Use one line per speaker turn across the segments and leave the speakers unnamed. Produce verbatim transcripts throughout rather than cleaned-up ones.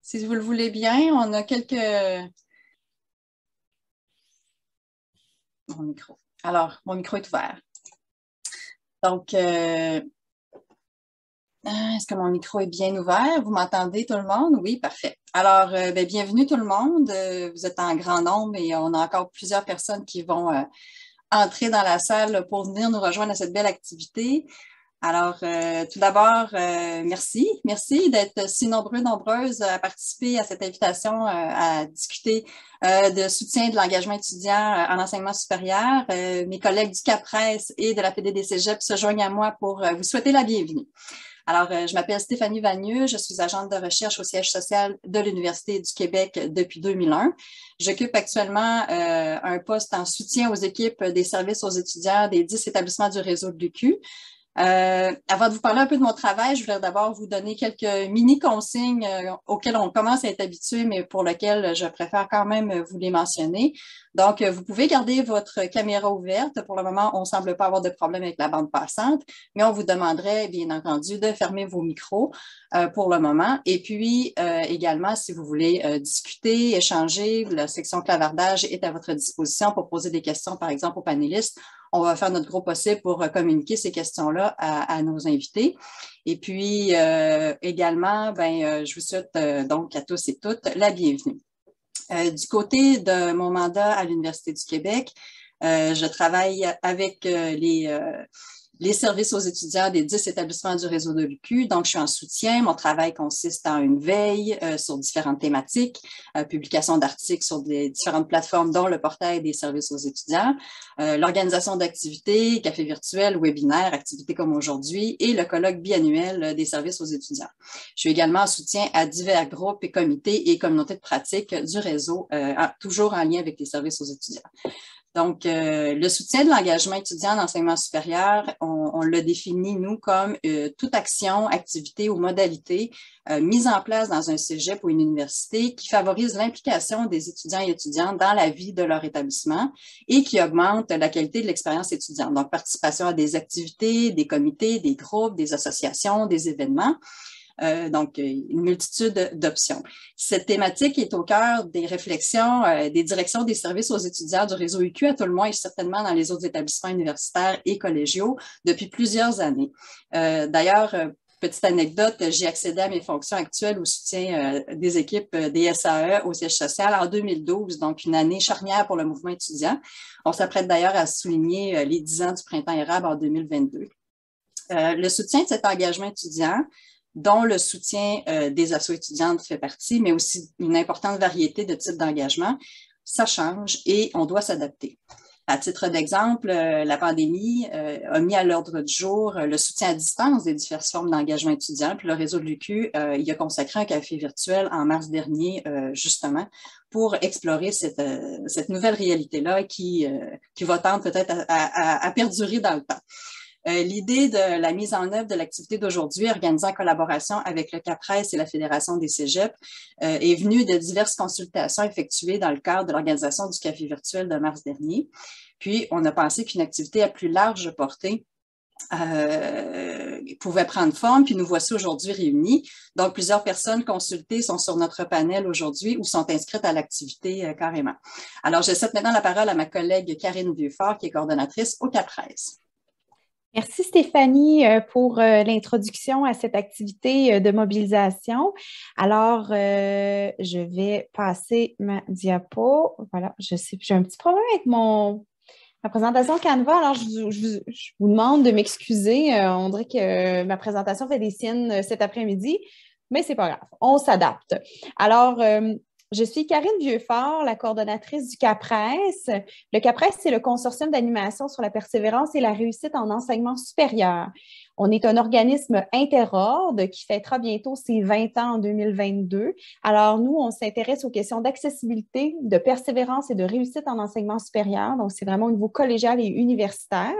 Si vous le voulez bien, on a quelques... Mon micro. Alors, mon micro est ouvert. Donc, euh... est-ce que mon micro est bien ouvert? Vous m'entendez tout le monde? Oui, parfait. Alors, euh, bien, bienvenue tout le monde. Euh, vous êtes en grand nombre et on a encore plusieurs personnes qui vont euh, entrer dans la salle pour venir nous rejoindre à cette belle activité. Alors, euh, tout d'abord, euh, merci. Merci d'être si nombreux, nombreuses à participer à cette invitation euh, à discuter euh, de soutien de l'engagement étudiant euh, en enseignement supérieur. Euh, mes collègues du CAPRES et de la Fédé des Cégeps se joignent à moi pour euh, vous souhaiter la bienvenue. Alors, euh, je m'appelle Stéphanie Vagneux, je suis agente de recherche au siège social de l'Université du Québec depuis deux mille un. J'occupe actuellement euh, un poste en soutien aux équipes des services aux étudiants des dix établissements du réseau de l'U Q. Euh, avant de vous parler un peu de mon travail, je voudrais d'abord vous donner quelques mini-consignes euh, auxquelles on commence à être habitué, mais pour lesquelles je préfère quand même vous les mentionner. Donc, euh, vous pouvez garder votre caméra ouverte. Pour le moment, on ne semble pas avoir de problème avec la bande passante, mais on vous demanderait, bien entendu, de fermer vos micros euh, pour le moment. Et puis, euh, également, si vous voulez euh, discuter, échanger, la section clavardage est à votre disposition pour poser des questions, par exemple, aux panélistes. On va faire notre gros possible pour communiquer ces questions-là à, à nos invités. Et puis, euh, également, ben, euh, je vous souhaite euh, donc à tous et toutes la bienvenue. Euh, du côté de mon mandat à l'Université du Québec, euh, je travaille avec euh, les... Euh, les services aux étudiants des dix établissements du réseau de l'U Q. Donc, je suis en soutien. Mon travail consiste en une veille euh, sur différentes thématiques, euh, publication d'articles sur des différentes plateformes, dont le portail des services aux étudiants, euh, l'organisation d'activités, cafés virtuels, webinaires, activités comme aujourd'hui, et le colloque biannuel des services aux étudiants. Je suis également en soutien à divers groupes et comités et communautés de pratique du réseau, euh, toujours en lien avec les services aux étudiants. Donc, euh, le soutien de l'engagement étudiant en enseignement supérieur, on, on le définit, nous, comme euh, toute action, activité ou modalité euh, mise en place dans un cégep ou une université qui favorise l'implication des étudiants et étudiantes dans la vie de leur établissement et qui augmente la qualité de l'expérience étudiante. Donc, participation à des activités, des comités, des groupes, des associations, des événements. Euh, donc, une multitude d'options. Cette thématique est au cœur des réflexions euh, des directions des services aux étudiants du réseau U Q, à tout le moins, et certainement dans les autres établissements universitaires et collégiaux depuis plusieurs années. Euh, D'ailleurs, euh, petite anecdote, j'ai accédé à mes fonctions actuelles au soutien euh, des équipes euh, des S A E au siège social en deux mille douze, donc une année charnière pour le mouvement étudiant. On s'apprête d'ailleurs à souligner euh, les dix ans du printemps érable en deux mille vingt-deux. Euh, le soutien de cet engagement étudiant, dont le soutien euh, des assos étudiantes fait partie, mais aussi une importante variété de types d'engagement, ça change et on doit s'adapter. À titre d'exemple, euh, la pandémie euh, a mis à l'ordre du jour euh, le soutien à distance des diverses formes d'engagement étudiant. Puis le réseau de l'U Q euh, y a consacré un café virtuel en mars dernier, euh, justement, pour explorer cette, euh, cette nouvelle réalité-là qui, euh, qui va tendre peut-être à, à, à perdurer dans le temps. Euh, L'idée de la mise en œuvre de l'activité d'aujourd'hui, organisée en collaboration avec le CAPRES et la Fédération des Cégeps, euh, est venue de diverses consultations effectuées dans le cadre de l'organisation du café virtuel de mars dernier. Puis, on a pensé qu'une activité à plus large portée euh, pouvait prendre forme, puis nous voici aujourd'hui réunis. Donc, plusieurs personnes consultées sont sur notre panel aujourd'hui ou sont inscrites à l'activité euh, carrément. Alors, je cède maintenant la parole à ma collègue Karine Vieuxfort, qui est coordonnatrice au CAPRES.
Merci Stéphanie pour l'introduction à cette activité de mobilisation. Alors, euh, je vais passer ma diapo. Voilà, je sais, j'ai un petit problème avec mon, ma présentation Canva. Alors, je, je, je vous demande de m'excuser. On dirait que ma présentation fait des siennes cet après-midi, mais c'est pas grave, on s'adapte. Alors, euh, je suis Karine Vieuxfort, la coordonnatrice du CAPRES. Le CAPRES, c'est le consortium d'animation sur la persévérance et la réussite en enseignement supérieur. On est un organisme interordre qui fêtera bientôt ses vingt ans en deux mille vingt-deux. Alors, nous, on s'intéresse aux questions d'accessibilité, de persévérance et de réussite en enseignement supérieur. Donc, c'est vraiment au niveau collégial et universitaire.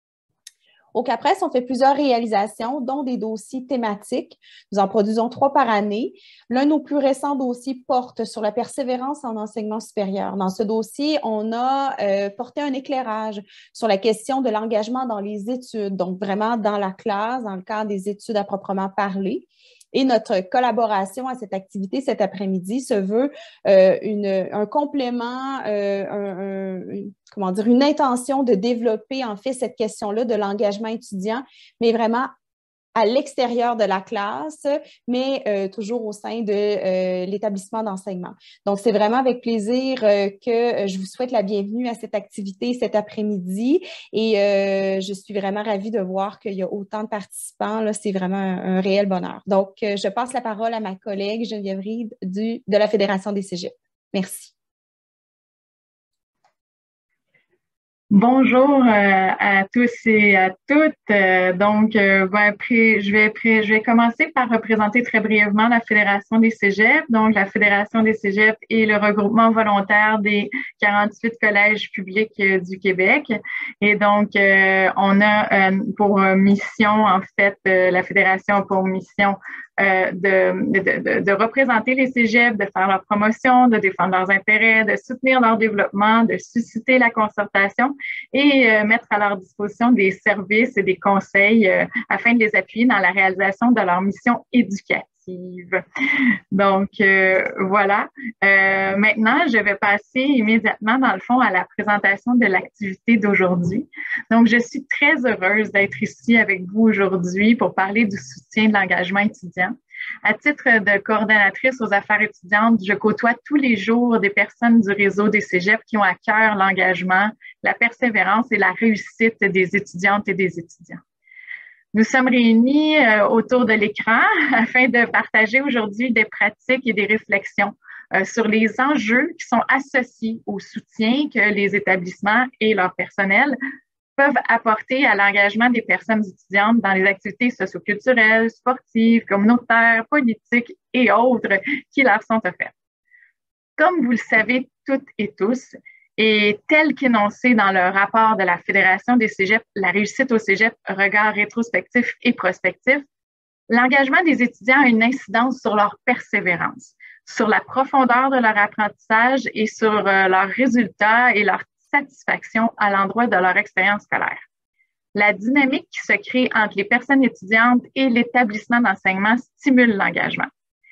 Au CAPRES, on fait plusieurs réalisations, dont des dossiers thématiques. Nous en produisons trois par année. L'un de nos plus récents dossiers porte sur la persévérance en enseignement supérieur. Dans ce dossier, on a euh, porté un éclairage sur la question de l'engagement dans les études, donc vraiment dans la classe, dans le cadre des études à proprement parler. Et notre collaboration à cette activité cet après-midi se veut euh, une, un complément, euh, un, un, comment dire, une intention de développer en fait cette question-là de l'engagement étudiant, mais vraiment à l'extérieur de la classe, mais euh, toujours au sein de euh, l'établissement d'enseignement. Donc, c'est vraiment avec plaisir euh, que je vous souhaite la bienvenue à cette activité cet après-midi et euh, je suis vraiment ravie de voir qu'il y a autant de participants. Là, c'est vraiment un, un réel bonheur. Donc, euh, je passe la parole à ma collègue Geneviève Reed du, de la Fédération des cégeps. Merci.
Bonjour euh, à tous et à toutes. Euh, donc, euh, ben, après, je, vais, après, je vais commencer par représenter très brièvement la Fédération des cégeps. Donc, la Fédération des cégeps est le regroupement volontaire des quarante-huit collèges publics euh, du Québec. Et donc, euh, on a euh, pour mission, en fait, euh, la Fédération a pour mission Euh, de, de, de, de représenter les cégeps, de faire leur promotion, de défendre leurs intérêts, de soutenir leur développement, de susciter la concertation et euh, mettre à leur disposition des services et des conseils euh, afin de les appuyer dans la réalisation de leur mission éducative. Donc, euh, voilà. Euh, maintenant, je vais passer immédiatement, dans le fond, à la présentation de l'activité d'aujourd'hui. Donc, je suis très heureuse d'être ici avec vous aujourd'hui pour parler du soutien de l'engagement étudiant. À titre de coordonnatrice aux affaires étudiantes, je côtoie tous les jours des personnes du réseau des cégeps qui ont à cœur l'engagement, la persévérance et la réussite des étudiantes et des étudiants. Nous sommes réunis euh, autour de l'écran afin de partager aujourd'hui des pratiques et des réflexions euh, sur les enjeux qui sont associés au soutien que les établissements et leur personnel peuvent apporter à l'engagement des personnes étudiantes dans les activités socioculturelles, sportives, communautaires, politiques et autres qui leur sont offertes. Comme vous le savez toutes et tous, et tel qu'énoncé dans le rapport de la Fédération des cégeps, la réussite au cégep, regard rétrospectif et prospectif, l'engagement des étudiants a une incidence sur leur persévérance, sur la profondeur de leur apprentissage et sur euh, leurs résultats et leur satisfaction à l'endroit de leur expérience scolaire. La dynamique qui se crée entre les personnes étudiantes et l'établissement d'enseignement stimule l'engagement.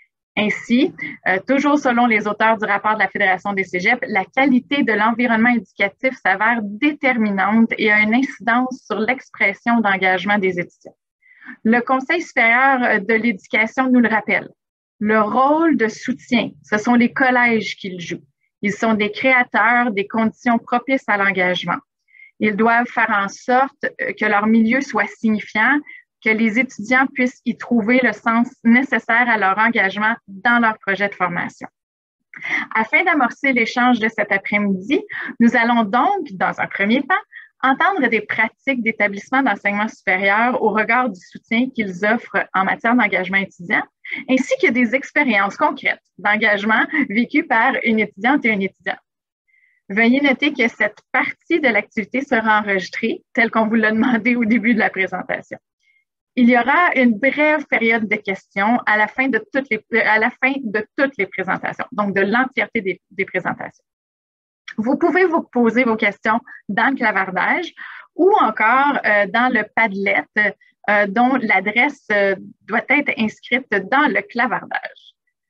Ainsi, euh, toujours selon les auteurs du rapport de la Fédération des cégeps, la qualité de l'environnement éducatif s'avère déterminante et a une incidence sur l'expression d'engagement des étudiants. Le Conseil supérieur de l'éducation nous le rappelle. Le rôle de soutien, ce sont les collèges qui le jouent. Ils sont des créateurs des conditions propices à l'engagement. Ils doivent faire en sorte que leur milieu soit signifiant, que les étudiants puissent y trouver le sens nécessaire à leur engagement dans leur projet de formation. Afin d'amorcer l'échange de cet après-midi, nous allons donc, dans un premier temps, entendre des pratiques d'établissements d'enseignement supérieur au regard du soutien qu'ils offrent en matière d'engagement étudiant, ainsi que des expériences concrètes d'engagement vécues par une étudiante et un étudiant. Veuillez noter que cette partie de l'activité sera enregistrée, telle qu'on vous l'a demandé au début de la présentation. Il y aura une brève période de questions à la fin de toutes les, à la fin de toutes les présentations, donc de l'entièreté des, des présentations. Vous pouvez vous poser vos questions dans le clavardage ou encore euh, dans le Padlet euh, dont l'adresse euh, doit être inscrite dans le clavardage.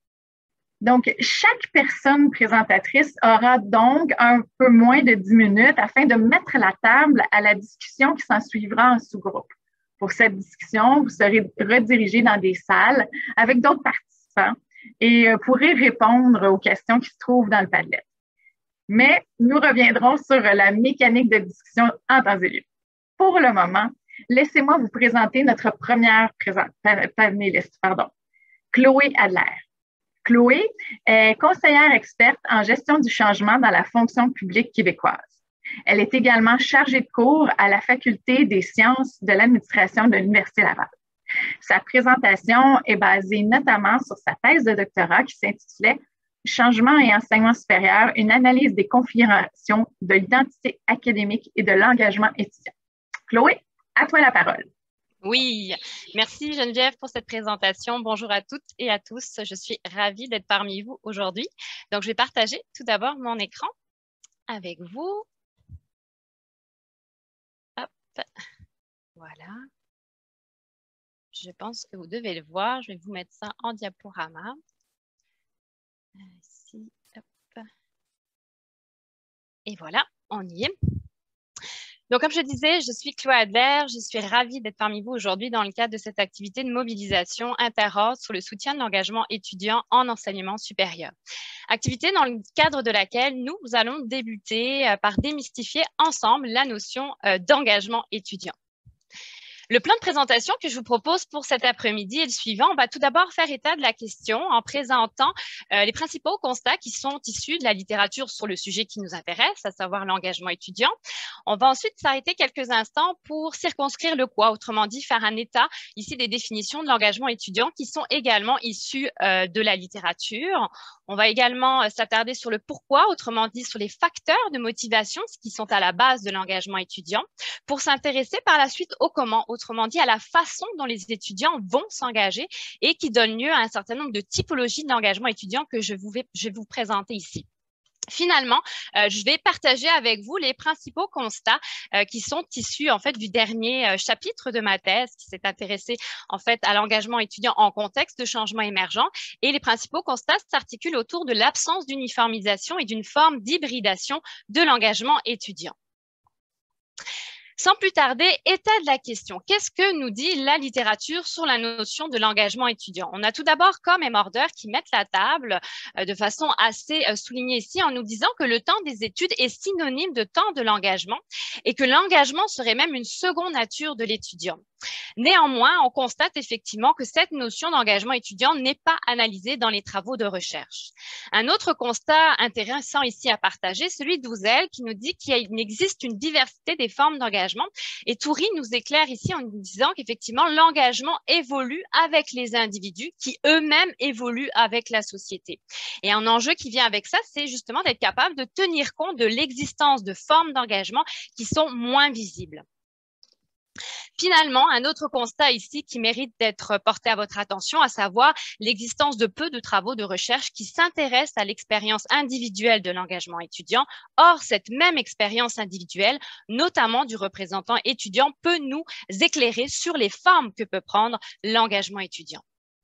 Donc, chaque personne présentatrice aura donc un peu moins de dix minutes afin de mettre la table à la discussion qui s'en suivra en sous-groupe. Pour cette discussion, vous serez redirigé dans des salles avec d'autres participants et pourrez répondre aux questions qui se trouvent dans le Padlet. Mais nous reviendrons sur la mécanique de discussion en temps et lieu. Pour le moment, laissez-moi vous présenter notre première panéliste, pardon, Chloé Adler. Chloé est conseillère experte en gestion du changement dans la fonction publique québécoise. Elle est également chargée de cours à la Faculté des sciences de l'administration de l'Université Laval. Sa présentation est basée notamment sur sa thèse de doctorat qui s'intitulait « Changement et enseignement supérieur, une analyse des configurations de l'identité académique et de l'engagement étudiant ». Chloé, à toi la parole.
Oui, merci Geneviève pour cette présentation. Bonjour à toutes et à tous. Je suis ravie d'être parmi vous aujourd'hui. Donc, je vais partager tout d'abord mon écran avec vous. Hop, voilà. je pense que vous devez le voir. Je vais vous mettre ça en diaporama. Ici, hop. Et voilà, on y est. Donc, comme je disais, je suis Chloé Adler. Je suis ravie d'être parmi vous aujourd'hui dans le cadre de cette activité de mobilisation interordre sur le soutien de l'engagement étudiant en enseignement supérieur. Activité dans le cadre de laquelle nous allons débuter par démystifier ensemble la notion d'engagement étudiant. Le plan de présentation que je vous propose pour cet après-midi est le suivant. On va tout d'abord faire état de la question en présentant euh, les principaux constats qui sont issus de la littérature sur le sujet qui nous intéresse, à savoir l'engagement étudiant. On va ensuite s'arrêter quelques instants pour circonscrire le quoi, autrement dit faire un état ici des définitions de l'engagement étudiant qui sont également issues euh, de la littérature. On va également euh, s'attarder sur le pourquoi, autrement dit sur les facteurs de motivation qui sont à la base de l'engagement étudiant, pour s'intéresser par la suite au comment, autrement dit à la façon dont les étudiants vont s'engager et qui donne lieu à un certain nombre de typologies d'engagement étudiant que je, vous vais, je vais vous présenter ici. Finalement, euh, je vais partager avec vous les principaux constats euh, qui sont issus en fait du dernier euh, chapitre de ma thèse qui s'est intéressé en fait à l'engagement étudiant en contexte de changement émergent, et les principaux constats s'articulent autour de l'absence d'uniformisation et d'une forme d'hybridation de l'engagement étudiant. Sans plus tarder, état de la question. Qu'est-ce que nous dit la littérature sur la notion de l'engagement étudiant? On a tout d'abord comme émordeurs qui mettent la table euh, de façon assez euh, soulignée ici en nous disant que le temps des études est synonyme de temps de l'engagement et que l'engagement serait même une seconde nature de l'étudiant. Néanmoins, on constate effectivement que cette notion d'engagement étudiant n'est pas analysée dans les travaux de recherche. Un autre constat intéressant ici à partager, celui de Douzel, qui nous dit qu'il existe une diversité des formes d'engagement. Et Toury nous éclaire ici en nous disant qu'effectivement, l'engagement évolue avec les individus qui eux-mêmes évoluent avec la société. Et un enjeu qui vient avec ça, c'est justement d'être capable de tenir compte de l'existence de formes d'engagement qui sont moins visibles. Finalement, un autre constat ici qui mérite d'être porté à votre attention, à savoir l'existence de peu de travaux de recherche qui s'intéressent à l'expérience individuelle de l'engagement étudiant. Or, cette même expérience individuelle, notamment du représentant étudiant, peut nous éclairer sur les formes que peut prendre l'engagement étudiant.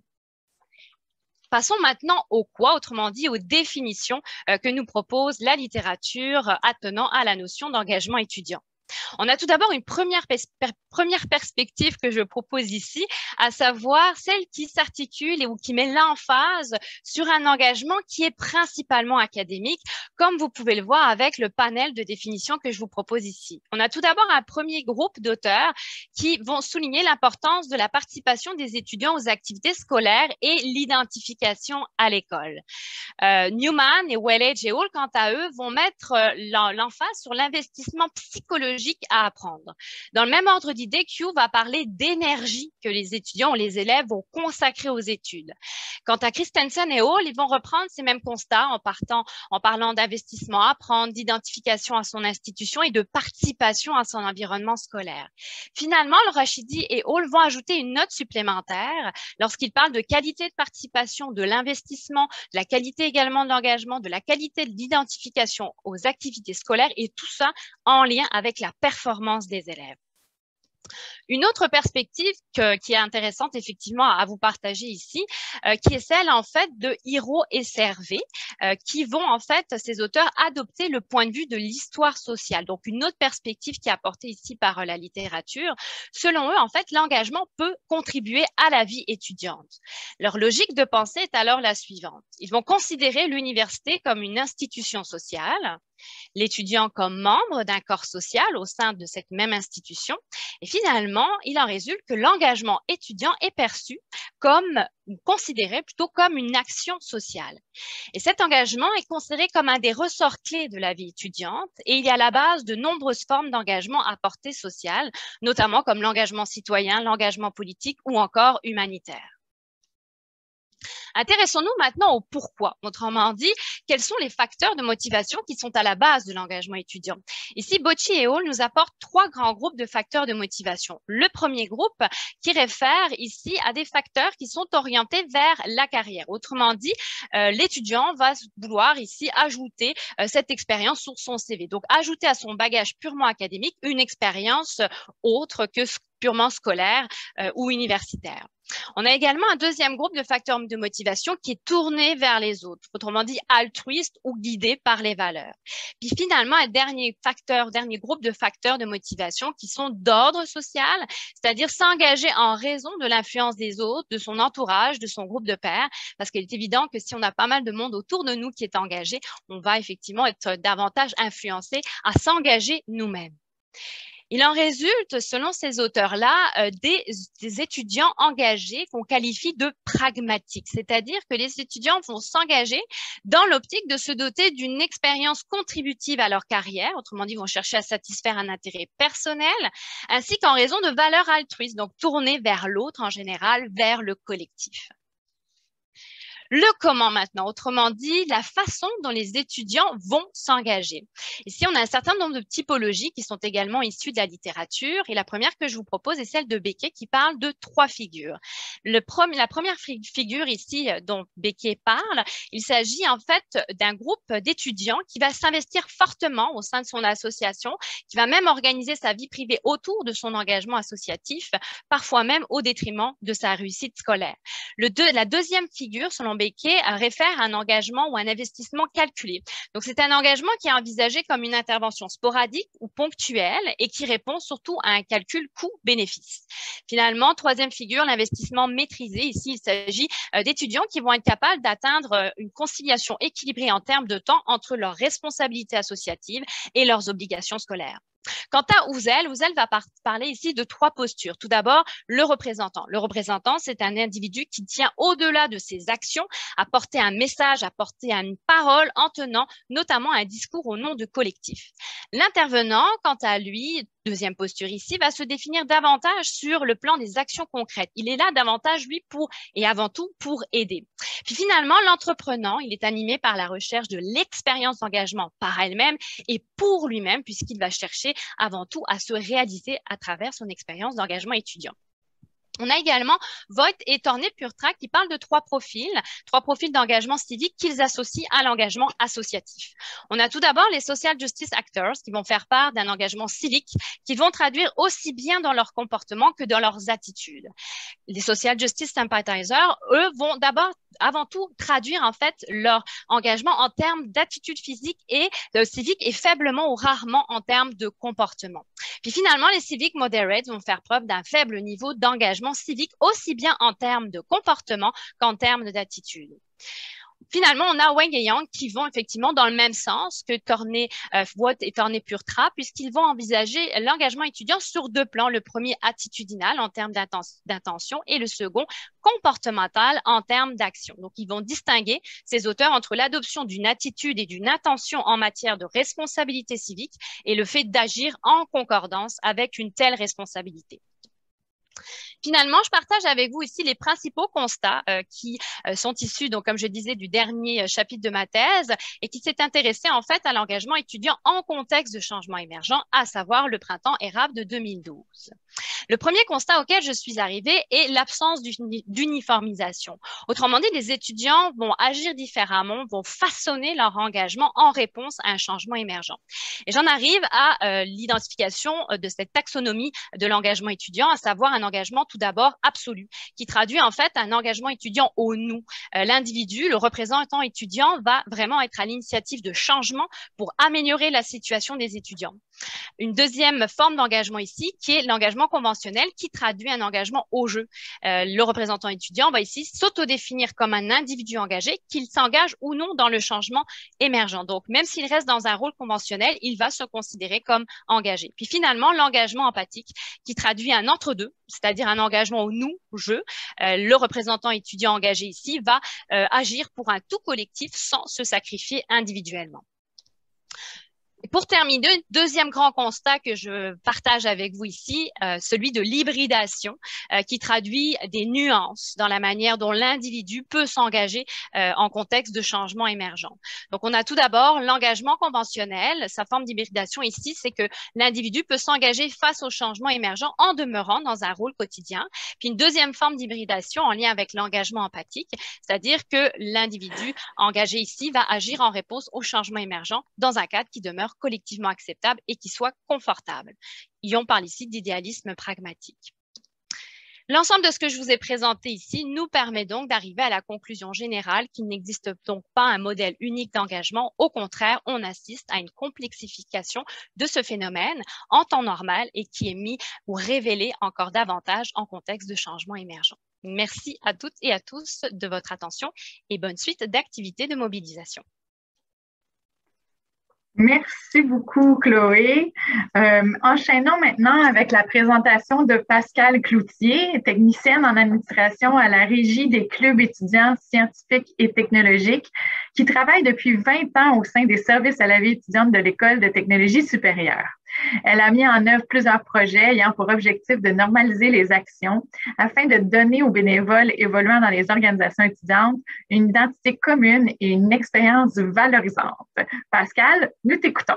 Passons maintenant au quoi, autrement dit aux définitions euh, que nous propose la littérature euh, attenant à la notion d'engagement étudiant. On a tout d'abord une première, pers première perspective que je propose ici, à savoir celle qui s'articule ou qui met l'emphase sur un engagement qui est principalement académique, comme vous pouvez le voir avec le panel de définition que je vous propose ici. On a tout d'abord un premier groupe d'auteurs qui vont souligner l'importance de la participation des étudiants aux activités scolaires et l'identification à l'école. Euh, Newman et Wellage et Hall, quant à eux, vont mettre euh, l'emphase sur l'investissement psychologique à apprendre. Dans le même ordre d'idée, Q va parler d'énergie que les étudiants ou les élèves vont consacrer aux études. Quant à Christensen et Hall, ils vont reprendre ces mêmes constats en, partant, en parlant d'investissement à apprendre, d'identification à son institution et de participation à son environnement scolaire. Finalement, le Rachidi et Hall vont ajouter une note supplémentaire lorsqu'ils parlent de qualité de participation, de l'investissement, de la qualité également de l'engagement, de la qualité de l'identification aux activités scolaires, et tout ça en lien avec la performance des élèves. Une autre perspective que, qui est intéressante effectivement à vous partager ici, euh, qui est celle en fait de Hiro et Servet, euh, qui vont en fait, ces auteurs, adopter le point de vue de l'histoire sociale. Donc une autre perspective qui est apportée ici par euh, la littérature. Selon eux, en fait, l'engagement peut contribuer à la vie étudiante. Leur logique de pensée est alors la suivante. Ils vont considérer l'université comme une institution sociale, l'étudiant comme membre d'un corps social au sein de cette même institution. Et finalement, il en résulte que l'engagement étudiant est perçu comme, considéré plutôt comme une action sociale. Et cet engagement est considéré comme un des ressorts clés de la vie étudiante, et il y a à la base de nombreuses formes d'engagement à portée sociale, notamment comme l'engagement citoyen, l'engagement politique ou encore humanitaire. Intéressons-nous maintenant au pourquoi. Autrement dit, quels sont les facteurs de motivation qui sont à la base de l'engagement étudiant? Ici, Bocci et Hall nous apportent trois grands groupes de facteurs de motivation. Le premier groupe qui réfère ici à des facteurs qui sont orientés vers la carrière. Autrement dit, euh, l'étudiant va vouloir ici ajouter euh, cette expérience sur son C V. Donc, ajouter à son bagage purement académique une expérience autre que purement scolaire euh, ou universitaire. On a également un deuxième groupe de facteurs de motivation qui est tourné vers les autres, autrement dit altruiste ou guidé par les valeurs. Puis finalement, un dernier facteur, dernier groupe de facteurs de motivation qui sont d'ordre social, c'est-à-dire s'engager en raison de l'influence des autres, de son entourage, de son groupe de pairs, parce qu'il est évident que si on a pas mal de monde autour de nous qui est engagé, on va effectivement être davantage influencé à s'engager nous-mêmes. Il en résulte, selon ces auteurs-là, euh, des, des étudiants engagés qu'on qualifie de pragmatiques, c'est-à-dire que les étudiants vont s'engager dans l'optique de se doter d'une expérience contributive à leur carrière, autrement dit, vont chercher à satisfaire un intérêt personnel, ainsi qu'en raison de valeurs altruistes, donc tournées vers l'autre en général, vers le collectif. Le comment maintenant, autrement dit, la façon dont les étudiants vont s'engager. Ici, on a un certain nombre de typologies qui sont également issues de la littérature. Et la première que je vous propose est celle de Beckett qui parle de trois figures. Le premier, la première figure ici dont Beckett parle, il s'agit en fait d'un groupe d'étudiants qui va s'investir fortement au sein de son association, qui va même organiser sa vie privée autour de son engagement associatif, parfois même au détriment de sa réussite scolaire. Le deux, la deuxième figure, selon Beckett, réfère à un engagement ou un investissement calculé. Donc, c'est un engagement qui est envisagé comme une intervention sporadique ou ponctuelle et qui répond surtout à un calcul coût-bénéfice. Finalement, troisième figure, l'investissement maîtrisé. Ici, il s'agit d'étudiants qui vont être capables d'atteindre une conciliation équilibrée en termes de temps entre leurs responsabilités associatives et leurs obligations scolaires. Quant à Husserl, Husserl va par parler ici de trois postures. Tout d'abord, le représentant. Le représentant, c'est un individu qui tient au-delà de ses actions à porter un message, à porter une parole en tenant notamment un discours au nom de collectif. L'intervenant, quant à lui, deuxième posture ici, va se définir davantage sur le plan des actions concrètes. Il est là davantage, lui, pour et avant tout pour aider. Puis finalement, l'entreprenant, il est animé par la recherche de l'expérience d'engagement par elle-même et pour lui-même, puisqu'il va chercher avant tout à se réaliser à travers son expérience d'engagement étudiant. On a également Voigt et Tornay-Purtrac qui parlent de trois profils, trois profils d'engagement civique qu'ils associent à l'engagement associatif. On a tout d'abord les Social Justice Actors qui vont faire part d'un engagement civique qu'ils vont traduire aussi bien dans leur comportement que dans leurs attitudes. Les Social Justice Sympathizers, eux, vont d'abord, avant tout, traduire en fait leur engagement en termes d'attitude physique et euh, civique et faiblement ou rarement en termes de comportement. Puis finalement, les Civic Moderates vont faire preuve d'un faible niveau d'engagement civique, aussi bien en termes de comportement qu'en termes d'attitude. Finalement, on a Wang et Yang qui vont effectivement dans le même sens que Tornay, euh, Voigt et Tornay-Purtrac, puisqu'ils vont envisager l'engagement étudiant sur deux plans. Le premier attitudinal en termes d'intention et le second comportemental en termes d'action. Donc, ils vont distinguer ces auteurs entre l'adoption d'une attitude et d'une intention en matière de responsabilité civique et le fait d'agir en concordance avec une telle responsabilité. Finalement, je partage avec vous ici les principaux constats euh, qui euh, sont issus, donc comme je disais, du dernier euh, chapitre de ma thèse et qui s'est intéressé en fait à l'engagement étudiant en contexte de changement émergent, à savoir le printemps érable de deux mille douze. Le premier constat auquel je suis arrivée est l'absence d'uniformisation. Autrement dit, les étudiants vont agir différemment, vont façonner leur engagement en réponse à un changement émergent. Et j'en arrive à euh, l'identification de cette taxonomie de l'engagement étudiant, à savoir un engagement tout d'abord absolu, qui traduit en fait un engagement étudiant au nous. Euh, L'individu, le représentant étudiant, va vraiment être à l'initiative de changement pour améliorer la situation des étudiants. Une deuxième forme d'engagement ici, qui est l'engagement conventionnel, qui traduit un engagement au jeu. Euh, le représentant étudiant va ici s'autodéfinir comme un individu engagé, qu'il s'engage ou non dans le changement émergent. Donc, même s'il reste dans un rôle conventionnel, il va se considérer comme engagé. Puis finalement, l'engagement empathique, qui traduit un entre-deux, c'est-à-dire un engagement au nous, je. Euh, le représentant étudiant engagé ici va euh, agir pour un tout collectif sans se sacrifier individuellement. pour terminer, deuxième grand constat que je partage avec vous ici, euh, celui de l'hybridation, euh, qui traduit des nuances dans la manière dont l'individu peut s'engager euh, en contexte de changement émergent. Donc, on a tout d'abord l'engagement conventionnel. Sa forme d'hybridation ici, c'est que l'individu peut s'engager face au changement émergent en demeurant dans un rôle quotidien. Puis une deuxième forme d'hybridation en lien avec l'engagement empathique, c'est-à-dire que l'individu engagé ici va agir en réponse au changement émergent dans un cadre qui demeure collectivement acceptable et qui soit confortable. Et on parle ici d'idéalisme pragmatique. L'ensemble de ce que je vous ai présenté ici nous permet donc d'arriver à la conclusion générale qu'il n'existe donc pas un modèle unique d'engagement. Au contraire, on assiste à une complexification de ce phénomène en temps normal et qui est mis ou révélé encore davantage en contexte de changement émergent. Merci à toutes et à tous de votre attention et bonne suite d'activités de mobilisation.
Merci beaucoup, Chloé. Euh, enchaînons maintenant avec la présentation de Pascale Cloutier, technicienne en administration à la Régie des clubs étudiants scientifiques et technologiques, qui travaille depuis vingt ans au sein des services à la vie étudiante de l'École de technologie supérieure. Elle a mis en œuvre plusieurs projets ayant pour objectif de normaliser les actions afin de donner aux bénévoles évoluant dans les organisations étudiantes une identité commune et une expérience valorisante. Pascale, nous t'écoutons.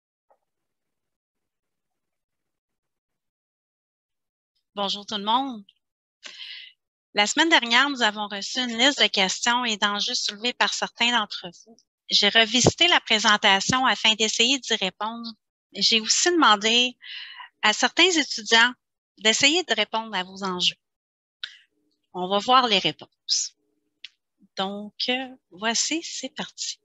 Bonjour tout le monde. La semaine dernière, nous avons reçu une liste de questions et d'enjeux soulevés par certains d'entre vous. J'ai revisité la présentation afin d'essayer d'y répondre. J'ai aussi demandé à certains étudiants d'essayer de répondre à vos enjeux. On va voir les réponses. Donc, voici, c'est parti.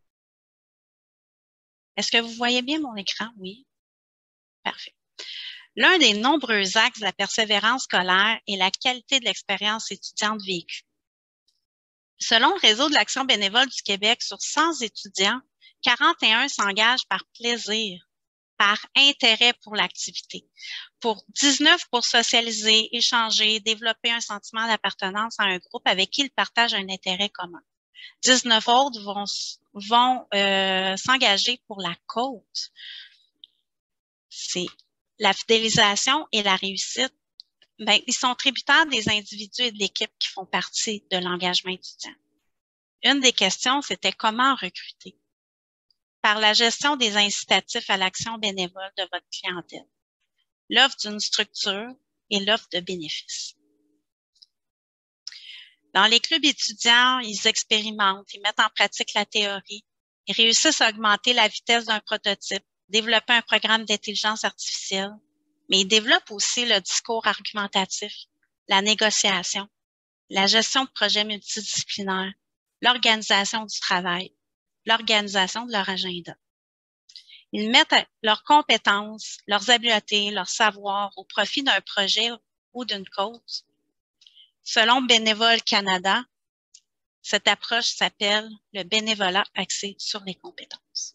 Est-ce que vous voyez bien mon écran? Oui. Parfait. L'un des nombreux axes de la persévérance scolaire est la qualité de l'expérience étudiante vécue. Selon le Réseau de l'action bénévole du Québec, sur cent étudiants, quarante et un s'engagent par plaisir, par intérêt pour l'activité, pour dix-neuf pour socialiser, échanger, développer un sentiment d'appartenance à un groupe avec qui ils partagent un intérêt commun. dix-neuf autres vont, vont euh, s'engager pour la cause. C'est la fidélisation et la réussite. Ben, ils sont tributaires des individus et de l'équipe qui font partie de l'engagement étudiant. Une des questions, c'était comment recruter? Par la gestion des incitatifs à l'action bénévole de votre clientèle, l'offre d'une structure et l'offre de bénéfices. Dans les clubs étudiants, ils expérimentent, ils mettent en pratique la théorie, ils réussissent à augmenter la vitesse d'un prototype, développer un programme d'intelligence artificielle, mais ils développent aussi le discours argumentatif, la négociation, la gestion de projets multidisciplinaires, l'organisation du travail, l'organisation de leur agenda. Ils mettent leurs compétences, leurs habiletés, leur savoir au profit d'un projet ou d'une cause. Selon Bénévoles Canada, cette approche s'appelle le bénévolat axé sur les compétences.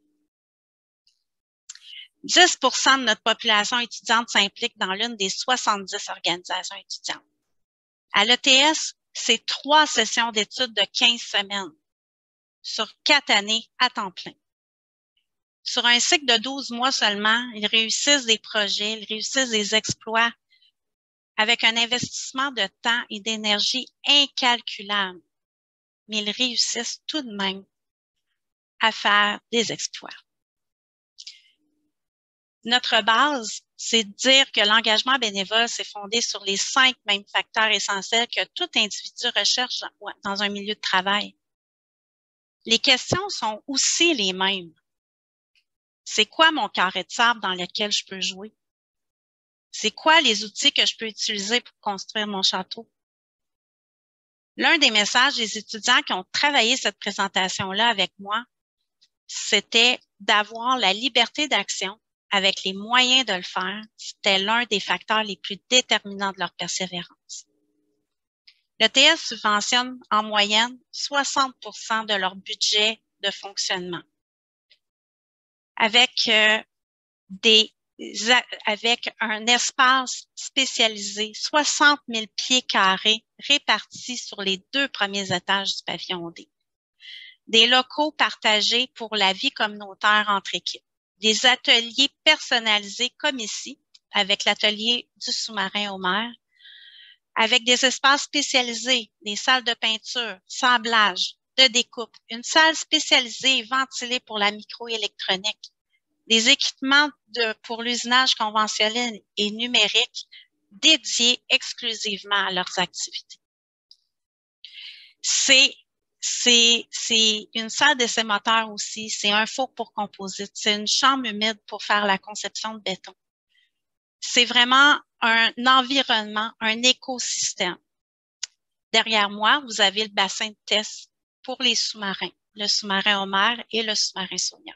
dix pour cent de notre population étudiante s'implique dans l'une des soixante-dix organisations étudiantes. À l'E T S, c'est trois sessions d'études de quinze semaines sur quatre années à temps plein. Sur un cycle de douze mois seulement, ils réussissent des projets, ils réussissent des exploits avec un investissement de temps et d'énergie incalculable. Mais ils réussissent tout de même à faire des exploits. Notre base, c'est de dire que l'engagement bénévole s'est fondé sur les cinq mêmes facteurs essentiels que tout individu recherche dans un milieu de travail. Les questions sont aussi les mêmes. C'est quoi mon carré de sable dans lequel je peux jouer? C'est quoi les outils que je peux utiliser pour construire mon château? L'un des messages des étudiants qui ont travaillé cette présentation-là avec moi, c'était d'avoir la liberté d'action avec les moyens de le faire. C'était l'un des facteurs les plus déterminants de leur persévérance. L'E T S subventionne en moyenne soixante pour cent de leur budget de fonctionnement avec, euh, des, avec un espace spécialisé, soixante mille pieds carrés répartis sur les deux premiers étages du pavillon D. Des locaux partagés pour la vie communautaire entre équipes. des ateliers personnalisés comme ici, avec l'atelier du sous-marin au mer, avec des espaces spécialisés, des salles de peinture, sablage, de découpe, une salle spécialisée et ventilée pour la microélectronique, des équipements de, pour l'usinage conventionnel et numérique dédiés exclusivement à leurs activités. C'est C'est, c'est une salle d'essai moteur aussi, c'est un four pour composite, c'est une chambre humide pour faire la conception de béton. C'est vraiment un environnement, un écosystème. Derrière moi, vous avez le bassin de test pour les sous-marins, le sous-marin Homer et le sous-marin Sonia.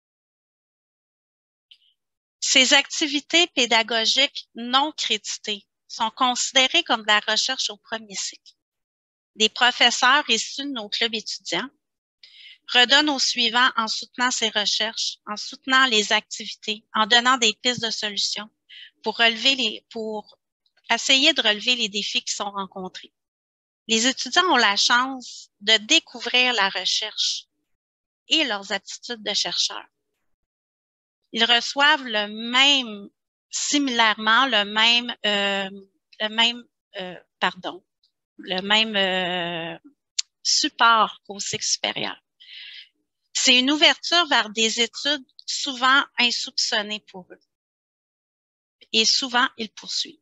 Ces activités pédagogiques non créditées sont considérées comme de la recherche au premier cycle. Des professeurs issus de nos clubs étudiants redonnent aux suivants en soutenant ces recherches, en soutenant les activités, en donnant des pistes de solutions pour relever les, pour essayer de relever les défis qui sont rencontrés. Les étudiants ont la chance de découvrir la recherche et leurs aptitudes de chercheurs. Ils reçoivent le même, similairement, le même, euh, le même, euh, pardon, le même euh, support qu'au cycle supérieur. C'est une ouverture vers des études souvent insoupçonnées pour eux. Et souvent, ils poursuivent.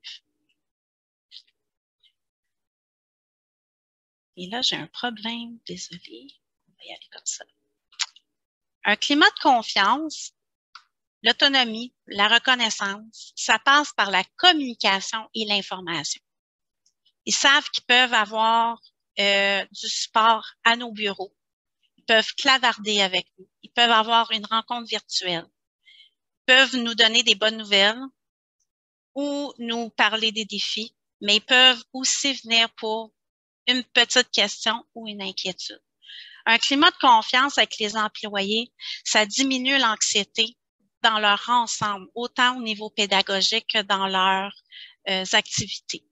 Et là, j'ai un problème, désolée. On va y aller comme ça. Un climat de confiance, l'autonomie, la reconnaissance, ça passe par la communication et l'information. Ils savent qu'ils peuvent avoir euh, du support à nos bureaux. Ils peuvent clavarder avec nous. Ils peuvent avoir une rencontre virtuelle. Ils peuvent nous donner des bonnes nouvelles ou nous parler des défis, mais ils peuvent aussi venir pour une petite question ou une inquiétude. Un climat de confiance avec les employés, ça diminue l'anxiété dans leur ensemble, autant au niveau pédagogique que dans leurs euh, activités.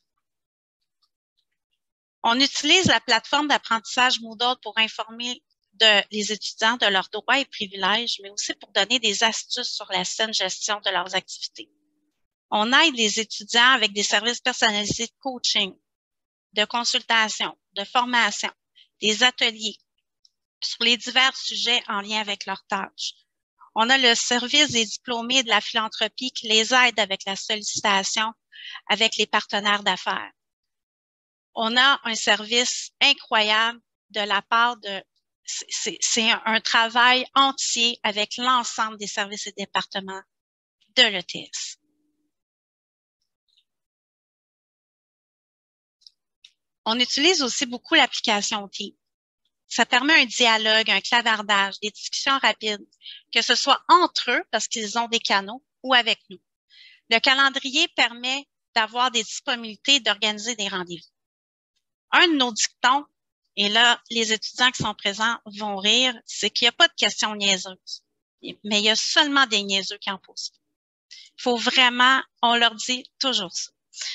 On utilise la plateforme d'apprentissage Moodle pour informer de, les étudiants de leurs droits et privilèges, mais aussi pour donner des astuces sur la saine gestion de leurs activités. On aide les étudiants avec des services personnalisés de coaching, de consultation, de formation, des ateliers sur les divers sujets en lien avec leurs tâches. On a le service des diplômés de la philanthropie qui les aide avec la sollicitation avec les partenaires d'affaires. On a un service incroyable de la part de, c'est un, un travail entier avec l'ensemble des services et départements de l'E T S. On utilise aussi beaucoup l'application Teams. Ça permet un dialogue, un clavardage, des discussions rapides, que ce soit entre eux parce qu'ils ont des canaux ou avec nous. Le calendrier permet d'avoir des disponibilités, d'organiser des rendez-vous. Un de nos dictons, et là, les étudiants qui sont présents vont rire, c'est qu'il n'y a pas de questions niaiseuses, mais il y a seulement des niaiseux qui en posent. Il faut vraiment, on leur dit toujours ça.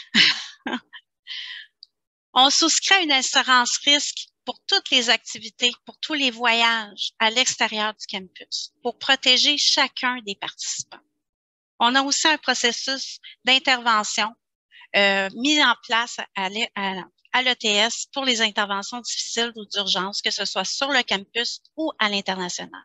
On souscrit à une assurance risque pour toutes les activités, pour tous les voyages à l'extérieur du campus, pour protéger chacun des participants. On a aussi un processus d'intervention euh, mis en place à, à, à l'E T S pour les interventions difficiles ou d'urgence, que ce soit sur le campus ou à l'international.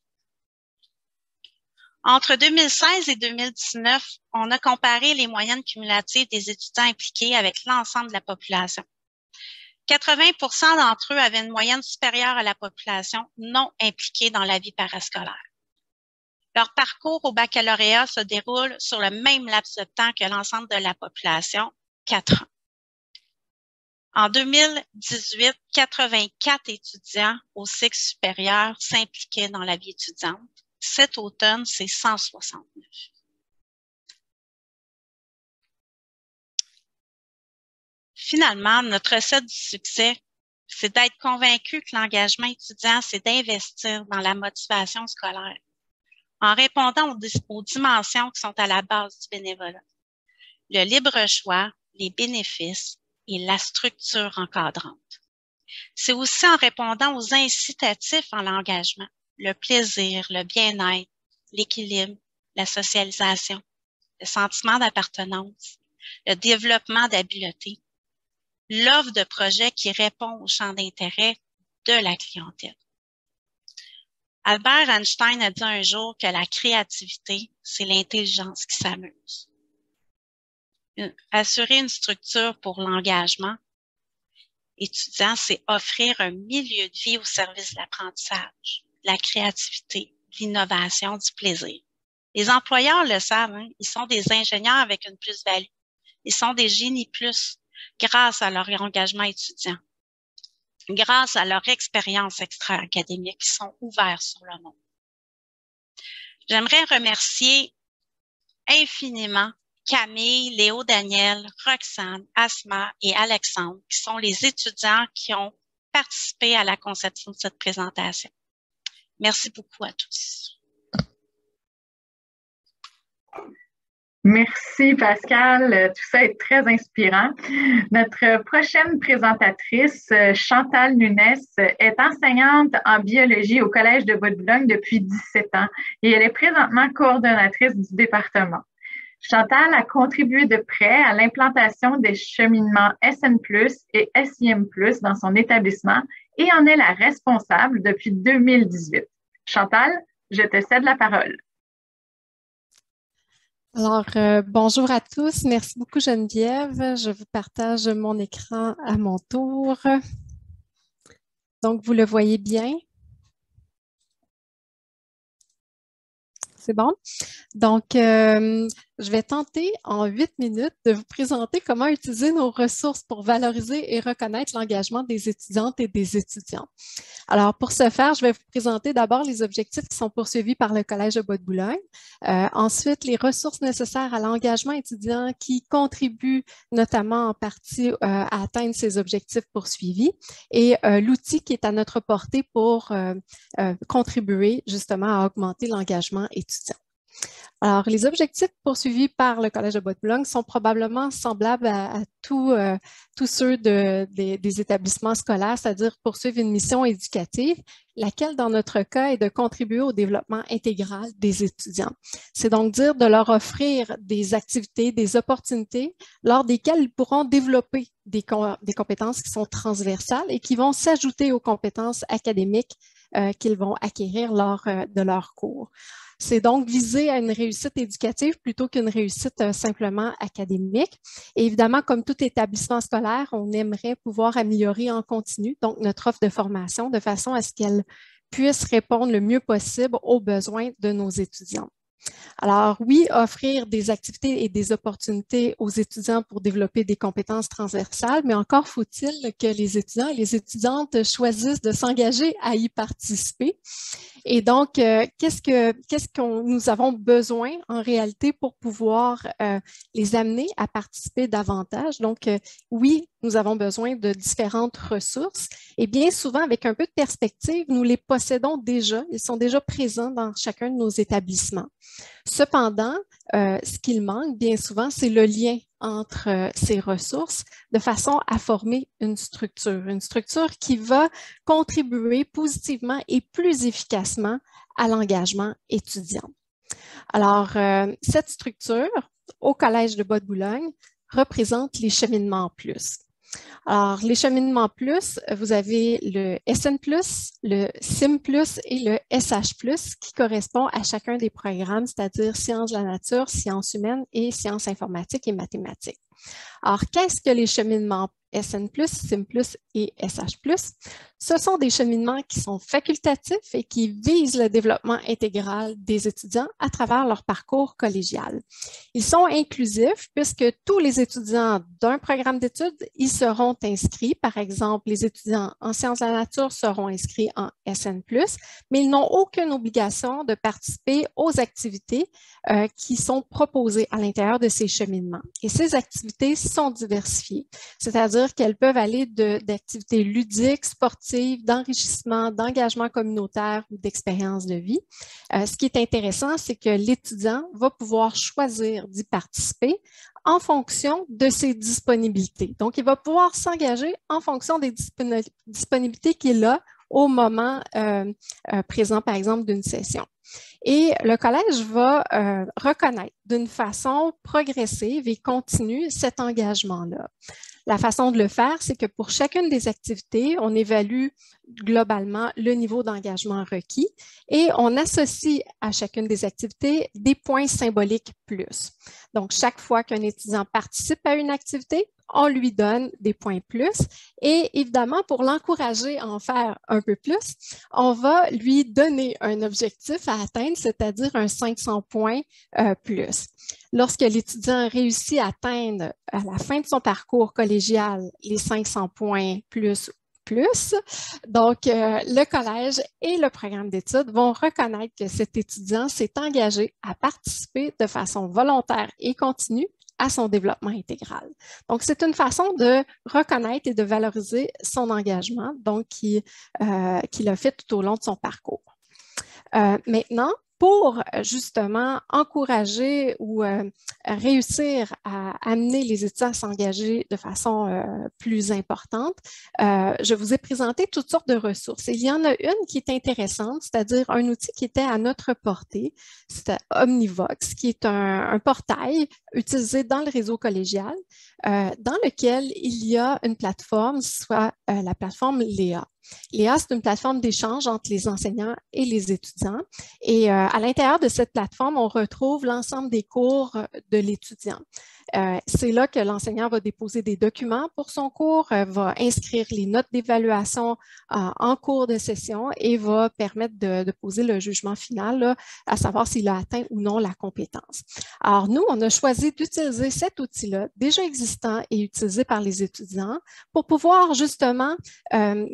Entre deux mille seize et deux mille dix-neuf, on a comparé les moyennes cumulatives des étudiants impliqués avec l'ensemble de la population. quatre-vingts pour cent d'entre eux avaient une moyenne supérieure à la population non impliquée dans la vie parascolaire. Leur parcours au baccalauréat se déroule sur le même laps de temps que l'ensemble de la population, quatre ans. En deux mille dix-huit, quatre-vingt-quatre étudiants au cycle supérieur s'impliquaient dans la vie étudiante. Cet automne, c'est cent soixante-neuf. Finalement, notre recette du succès, c'est d'être convaincu que l'engagement étudiant, c'est d'investir dans la motivation scolaire en répondant aux, aux dimensions qui sont à la base du bénévolat. Le libre choix, les bénéfices et la structure encadrante. C'est aussi en répondant aux incitatifs en l'engagement, le plaisir, le bien-être, l'équilibre, la socialisation, le sentiment d'appartenance, le développement d'habileté, l'offre de projet qui répond au champ d'intérêt de la clientèle. Albert Einstein a dit un jour que la créativité, c'est l'intelligence qui s'amuse. Assurer une structure pour l'engagement étudiant, c'est offrir un milieu de vie au service de l'apprentissage, de la créativité, de l'innovation, du plaisir. Les employeurs le savent, hein, ils sont des ingénieurs avec une plus-value. Ils sont des génies plus grâce à leur engagement étudiant, grâce à leur expérience extra-académique, ils sont ouverts sur le monde. J'aimerais remercier infiniment Camille, Léo Daniel, Roxane, Asma et Alexandre, qui sont les étudiants qui ont participé à la conception de cette présentation. Merci beaucoup à tous.
Merci Pascal, tout ça est très inspirant. Notre prochaine présentatrice, Chantal Nunes, est enseignante en biologie au Collège de Bois-de-Boulogne depuis dix-sept ans et elle est présentement coordonnatrice du département. Chantal a contribué de près à l'implantation des cheminements S N plus et S I M plus dans son établissement et en est la responsable depuis deux mille dix-huit. Chantal, je te cède la parole.
Alors, euh, bonjour à tous. Merci beaucoup, Geneviève. Je vous partage mon écran à mon tour. Donc, vous le voyez bien. C'est bon? Donc, euh, je vais tenter en huit minutes de vous présenter comment utiliser nos ressources pour valoriser et reconnaître l'engagement des étudiantes et des étudiants. Alors, pour ce faire, je vais vous présenter d'abord les objectifs qui sont poursuivis par le Collège de Bois-de-Boulogne. Euh, ensuite, les ressources nécessaires à l'engagement étudiant qui contribuent notamment en partie euh, à atteindre ces objectifs poursuivis et euh, l'outil qui est à notre portée pour euh, euh, contribuer justement à augmenter l'engagement étudiant. Alors, les objectifs poursuivis par le Collège de Bois-de-Boulogne sont probablement semblables à, à tous euh, tous ceux de, des, des établissements scolaires, c'est-à-dire poursuivre une mission éducative, laquelle, dans notre cas, est de contribuer au développement intégral des étudiants. C'est donc dire de leur offrir des activités, des opportunités lors desquelles ils pourront développer des, com des compétences qui sont transversales et qui vont s'ajouter aux compétences académiques euh, qu'ils vont acquérir lors euh, de leurs cours. C'est donc viser à une réussite éducative plutôt qu'une réussite euh, simplement académique. Et évidemment, comme tout établissement scolaire, on aimerait pouvoir améliorer en continu donc notre offre de formation de façon à ce qu'elle puisse répondre le mieux possible aux besoins de nos étudiants. Alors oui, offrir des activités et des opportunités aux étudiants pour développer des compétences transversales, mais encore faut-il que les étudiants et les étudiantes choisissent de s'engager à y participer. Et donc, euh, qu'est-ce que qu'est-ce qu'on nous avons besoin en réalité pour pouvoir euh, les amener à participer davantage? Donc, euh, oui, nous avons besoin de différentes ressources et bien souvent, avec un peu de perspective, nous les possédons déjà. Ils sont déjà présents dans chacun de nos établissements. Cependant, euh, ce qu'il manque bien souvent, c'est le lien entre euh, ces ressources de façon à former une structure, une structure qui va contribuer positivement et plus efficacement à l'engagement étudiant. Alors, euh, cette structure, au Collège de Bois-de-Boulogne, représente les cheminements plus. Alors, les cheminements plus, vous avez le S N plus, le S I M plus et le S H plus qui correspond à chacun des programmes, c'est-à-dire sciences de la nature, sciences humaines et sciences informatiques et mathématiques. Alors, qu'est-ce que les cheminements S N plus, S I M plus et S H plus? Ce sont des cheminements qui sont facultatifs et qui visent le développement intégral des étudiants à travers leur parcours collégial. Ils sont inclusifs puisque tous les étudiants d'un programme d'études y seront inscrits. Par exemple, les étudiants en sciences de la nature seront inscrits en S N plus, mais ils n'ont aucune obligation de participer aux activités euh, qui sont proposées à l'intérieur de ces cheminements. Et ces activités sont diversifiées, c'est-à-dire qu'elles peuvent aller d'activités ludiques, sportives, d'enrichissement, d'engagement communautaire ou d'expérience de vie. Euh, ce qui est intéressant, c'est que l'étudiant va pouvoir choisir d'y participer en fonction de ses disponibilités. Donc, il va pouvoir s'engager en fonction des disponibilités qu'il a au moment euh, euh, présent, par exemple, d'une session. Et le collège va euh, reconnaître d'une façon progressive et continue cet engagement-là. La façon de le faire, c'est que pour chacune des activités, on évalue globalement le niveau d'engagement requis et on associe à chacune des activités des points symboliques plus. Donc, chaque fois qu'un étudiant participe à une activité, on lui donne des points plus et évidemment, pour l'encourager à en faire un peu plus, on va lui donner un objectif à atteindre, c'est-à-dire un cinq cents points euh, plus. Lorsque l'étudiant réussit à atteindre à la fin de son parcours collégial les cinq cents points plus plus. Donc, euh, le collège et le programme d'études vont reconnaître que cet étudiant s'est engagé à participer de façon volontaire et continue à son développement intégral. Donc, c'est une façon de reconnaître et de valoriser son engagement, donc qui, euh, qu'il a fait tout au long de son parcours. Euh, maintenant, pour justement encourager ou euh, réussir à amener les étudiants à s'engager de façon euh, plus importante, euh, je vous ai présenté toutes sortes de ressources. Et il y en a une qui est intéressante, c'est-à-dire un outil qui était à notre portée, c'est Omnivox, qui est un, un portail utilisé dans le réseau collégial, euh, dans lequel il y a une plateforme, soit euh, la plateforme Léa. Léa, c'est une plateforme d'échange entre les enseignants et les étudiants. Et euh, à l'intérieur de cette plateforme, on retrouve l'ensemble des cours de l'étudiant. Euh, c'est là que l'enseignant va déposer des documents pour son cours, euh, va inscrire les notes d'évaluation euh, en cours de session et va permettre de, de poser le jugement final, là, à savoir s'il a atteint ou non la compétence. Alors, nous, on a choisi d'utiliser cet outil-là, déjà existant et utilisé par les étudiants, pour pouvoir justement euh,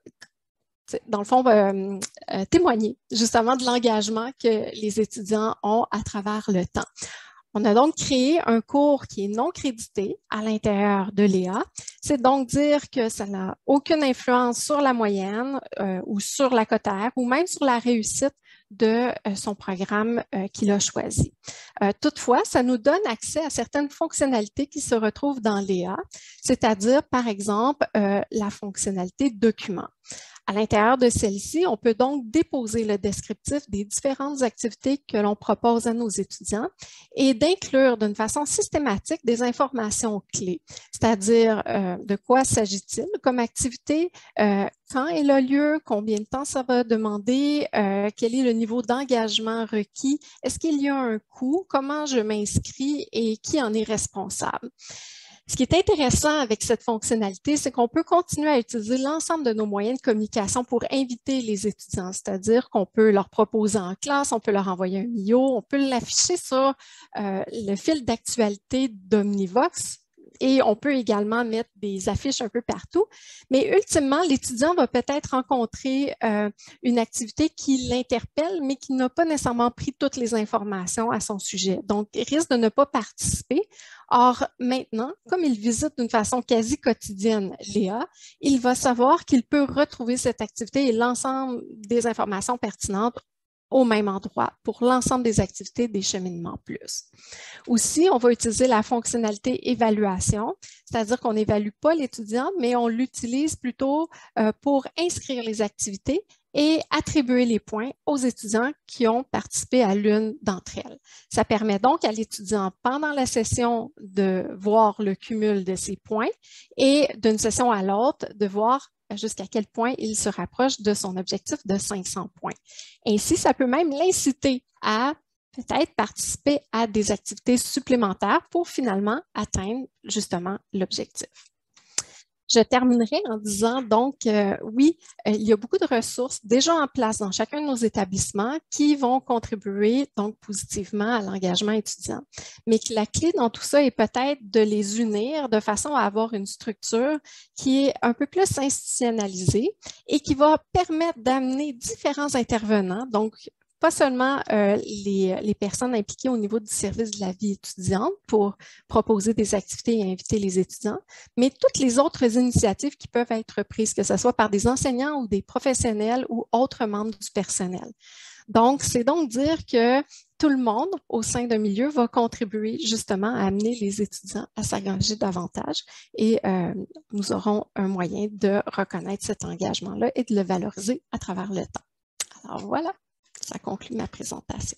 dans le fond, euh, euh, témoigner justement de l'engagement que les étudiants ont à travers le temps. On a donc créé un cours qui est non crédité à l'intérieur de Léa. C'est donc dire que ça n'a aucune influence sur la moyenne euh, ou sur la cotère ou même sur la réussite de euh, son programme euh, qu'il a choisi. Euh, toutefois, ça nous donne accès à certaines fonctionnalités qui se retrouvent dans Léa, c'est-à-dire, par exemple, euh, la fonctionnalité document. À l'intérieur de celle-ci, on peut donc déposer le descriptif des différentes activités que l'on propose à nos étudiants et d'inclure d'une façon systématique des informations clés, c'est-à-dire euh, de quoi s'agit-il comme activité, euh, quand elle a lieu, combien de temps ça va demander, euh, quel est le niveau d'engagement requis, est-ce qu'il y a un coût, comment je m'inscris et qui en est responsable. Ce qui est intéressant avec cette fonctionnalité, c'est qu'on peut continuer à utiliser l'ensemble de nos moyens de communication pour inviter les étudiants, c'est-à-dire qu'on peut leur proposer en classe, on peut leur envoyer un M I O, on peut l'afficher sur euh, le fil d'actualité d'Omnivox. Et on peut également mettre des affiches un peu partout. Mais ultimement, l'étudiant va peut-être rencontrer euh, une activité qui l'interpelle, mais qui n'a pas nécessairement pris toutes les informations à son sujet. Donc, il risque de ne pas participer. Or, maintenant, comme il visite d'une façon quasi quotidienne Léa, il va savoir qu'il peut retrouver cette activité et l'ensemble des informations pertinentes au même endroit pour l'ensemble des activités des cheminements plus. Aussi, on va utiliser la fonctionnalité évaluation, c'est-à-dire qu'on n'évalue pas l'étudiant, mais on l'utilise plutôt euh, pour inscrire les activités et attribuer les points aux étudiants qui ont participé à l'une d'entre elles. Ça permet donc à l'étudiant, pendant la session, de voir le cumul de ses points et d'une session à l'autre, de voir jusqu'à quel point il se rapproche de son objectif de cinq cents points. Ainsi, ça peut même l'inciter à peut-être participer à des activités supplémentaires pour finalement atteindre justement l'objectif. Je terminerai en disant donc, euh, oui, euh, il y a beaucoup de ressources déjà en place dans chacun de nos établissements qui vont contribuer donc positivement à l'engagement étudiant. Mais que la clé dans tout ça est peut-être de les unir de façon à avoir une structure qui est un peu plus institutionnalisée et qui va permettre d'amener différents intervenants, donc pas seulement euh, les, les personnes impliquées au niveau du service de la vie étudiante pour proposer des activités et inviter les étudiants, mais toutes les autres initiatives qui peuvent être prises, que ce soit par des enseignants ou des professionnels ou autres membres du personnel. Donc, c'est donc dire que tout le monde au sein d'un milieu va contribuer justement à amener les étudiants à s'engager davantage et euh, nous aurons un moyen de reconnaître cet engagement-là et de le valoriser à travers le temps. Alors voilà. Ça conclut ma présentation.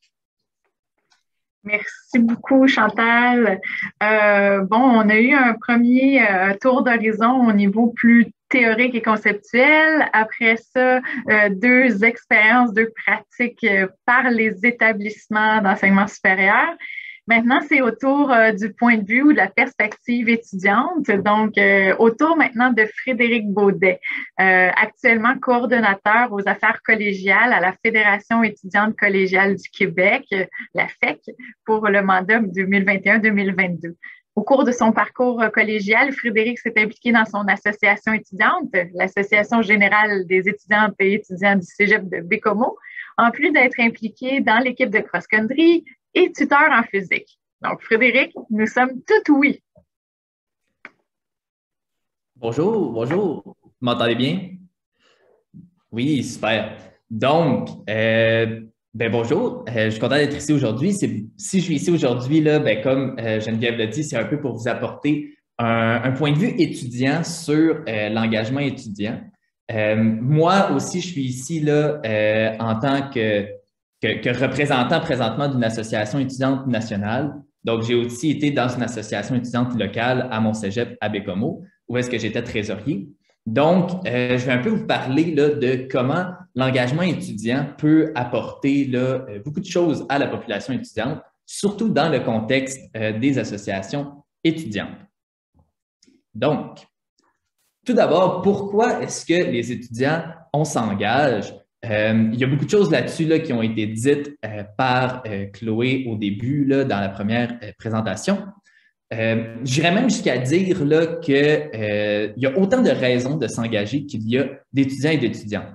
Merci beaucoup, Chantal. Euh, bon, on a eu un premier euh, tour d'horizon au niveau plus théorique et conceptuel. Après ça, euh, deux expériences, deux pratiques euh, par les établissements d'enseignement supérieur. Maintenant, c'est autour euh, du point de vue ou de la perspective étudiante. Donc, euh, autour maintenant de Frédéric Baudet, euh, actuellement coordonnateur aux affaires collégiales à la Fédération étudiante collégiale du Québec, la F E C, pour le mandat deux mille vingt et un deux mille vingt-deux. Au cours de son parcours collégial, Frédéric s'est impliqué dans son association étudiante, l'Association générale des étudiantes et étudiants du Cégep de Bécomo, en plus d'être impliqué dans l'équipe de cross-country et tuteur en physique. Donc, Frédéric, nous sommes tout oui.
Bonjour, bonjour. Vous m'entendez bien? Oui, super. Donc, euh, ben bonjour, euh, je suis content d'être ici aujourd'hui. Si je suis ici aujourd'hui, là, ben, comme euh, Geneviève l'a dit, c'est un peu pour vous apporter un, un point de vue étudiant sur euh, l'engagement étudiant. Euh, moi aussi, je suis ici là, euh, en tant que Que, que représentant présentement d'une association étudiante nationale. Donc, j'ai aussi été dans une association étudiante locale à mon cégep à Bécomo, où est-ce que j'étais trésorier. Donc, euh, je vais un peu vous parler là, de comment l'engagement étudiant peut apporter là, beaucoup de choses à la population étudiante, surtout dans le contexte euh, des associations étudiantes. Donc, tout d'abord, pourquoi est-ce que les étudiants, on s'engage? Euh, il y a beaucoup de choses là-dessus là, qui ont été dites euh, par euh, Chloé au début, là, dans la première euh, présentation. Euh, J'irais même jusqu'à dire qu'il euh, y a autant de raisons de s'engager qu'il y a d'étudiants et d'étudiants.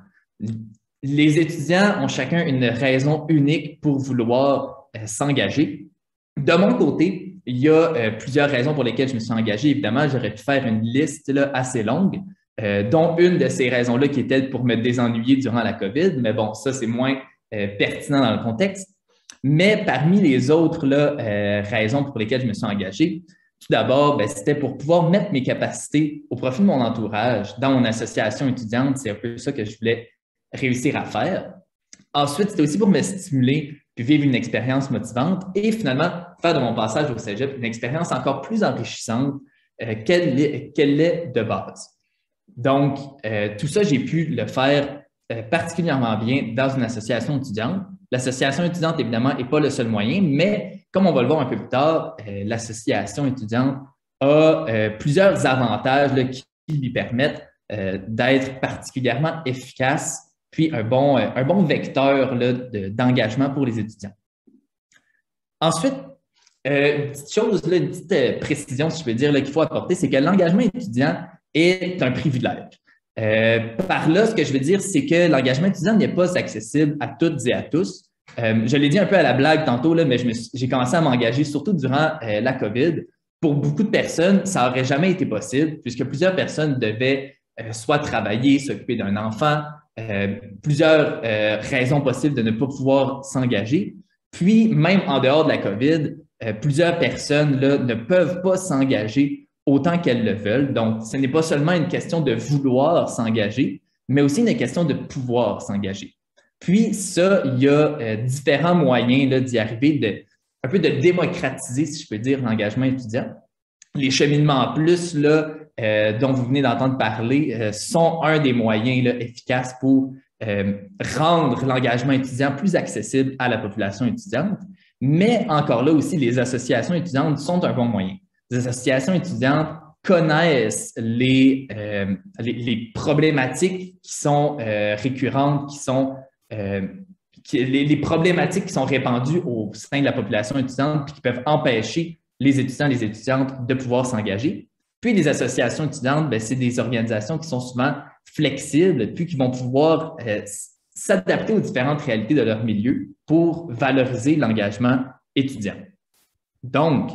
Les étudiants ont chacun une raison unique pour vouloir euh, s'engager. De mon côté, il y a euh, plusieurs raisons pour lesquelles je me suis engagé. Évidemment, j'aurais pu faire une liste là, assez longue. Euh, dont une de ces raisons-là qui était pour me désennuyer durant la COVID, mais bon, ça, c'est moins euh, pertinent dans le contexte. Mais parmi les autres là, euh, raisons pour lesquelles je me suis engagé, tout d'abord, ben, c'était pour pouvoir mettre mes capacités au profit de mon entourage dans mon association étudiante. C'est un peu ça que je voulais réussir à faire. Ensuite, c'était aussi pour me stimuler puis vivre une expérience motivante et finalement faire de mon passage au cégep une expérience encore plus enrichissante euh, qu'elle est, qu'elle est de base. Donc, euh, tout ça, j'ai pu le faire euh, particulièrement bien dans une association étudiante. L'association étudiante, évidemment, n'est pas le seul moyen, mais comme on va le voir un peu plus tard, euh, l'association étudiante a euh, plusieurs avantages là, qui lui permettent euh, d'être particulièrement efficace, puis un bon, euh, un bon vecteur là, de, d'engagement pour les étudiants. Ensuite, euh, une petite chose, là, une petite euh, précision, si je peux dire, là, qu'il faut apporter, c'est que l'engagement étudiant est un privilège. Euh, par là, ce que je veux dire, c'est que l'engagement étudiant n'est pas accessible à toutes et à tous. Euh, je l'ai dit un peu à la blague tantôt, là, mais j'ai commencé à m'engager surtout durant euh, la COVID. Pour beaucoup de personnes, ça n'aurait jamais été possible puisque plusieurs personnes devaient euh, soit travailler, s'occuper d'un enfant, euh, plusieurs euh, raisons possibles de ne pas pouvoir s'engager. Puis, même en dehors de la COVID, euh, plusieurs personnes là, ne peuvent pas s'engager autant qu'elles le veulent. Donc, ce n'est pas seulement une question de vouloir s'engager, mais aussi une question de pouvoir s'engager. Puis ça, il y a euh, différents moyens là, d'y arriver, de, un peu de démocratiser, si je peux dire, l'engagement étudiant. Les cheminements en plus là, euh, dont vous venez d'entendre parler euh, sont un des moyens là, efficaces pour euh, rendre l'engagement étudiant plus accessible à la population étudiante. Mais encore là aussi, les associations étudiantes sont un bon moyen. Les associations étudiantes connaissent les, euh, les, les problématiques qui sont euh, récurrentes, qui sont euh, qui, les, les problématiques qui sont répandues au sein de la population étudiante puis qui peuvent empêcher les étudiants et les étudiantes de pouvoir s'engager. Puis les associations étudiantes, ben, c'est des organisations qui sont souvent flexibles puis qui vont pouvoir euh, s'adapter aux différentes réalités de leur milieu pour valoriser l'engagement étudiant. Donc,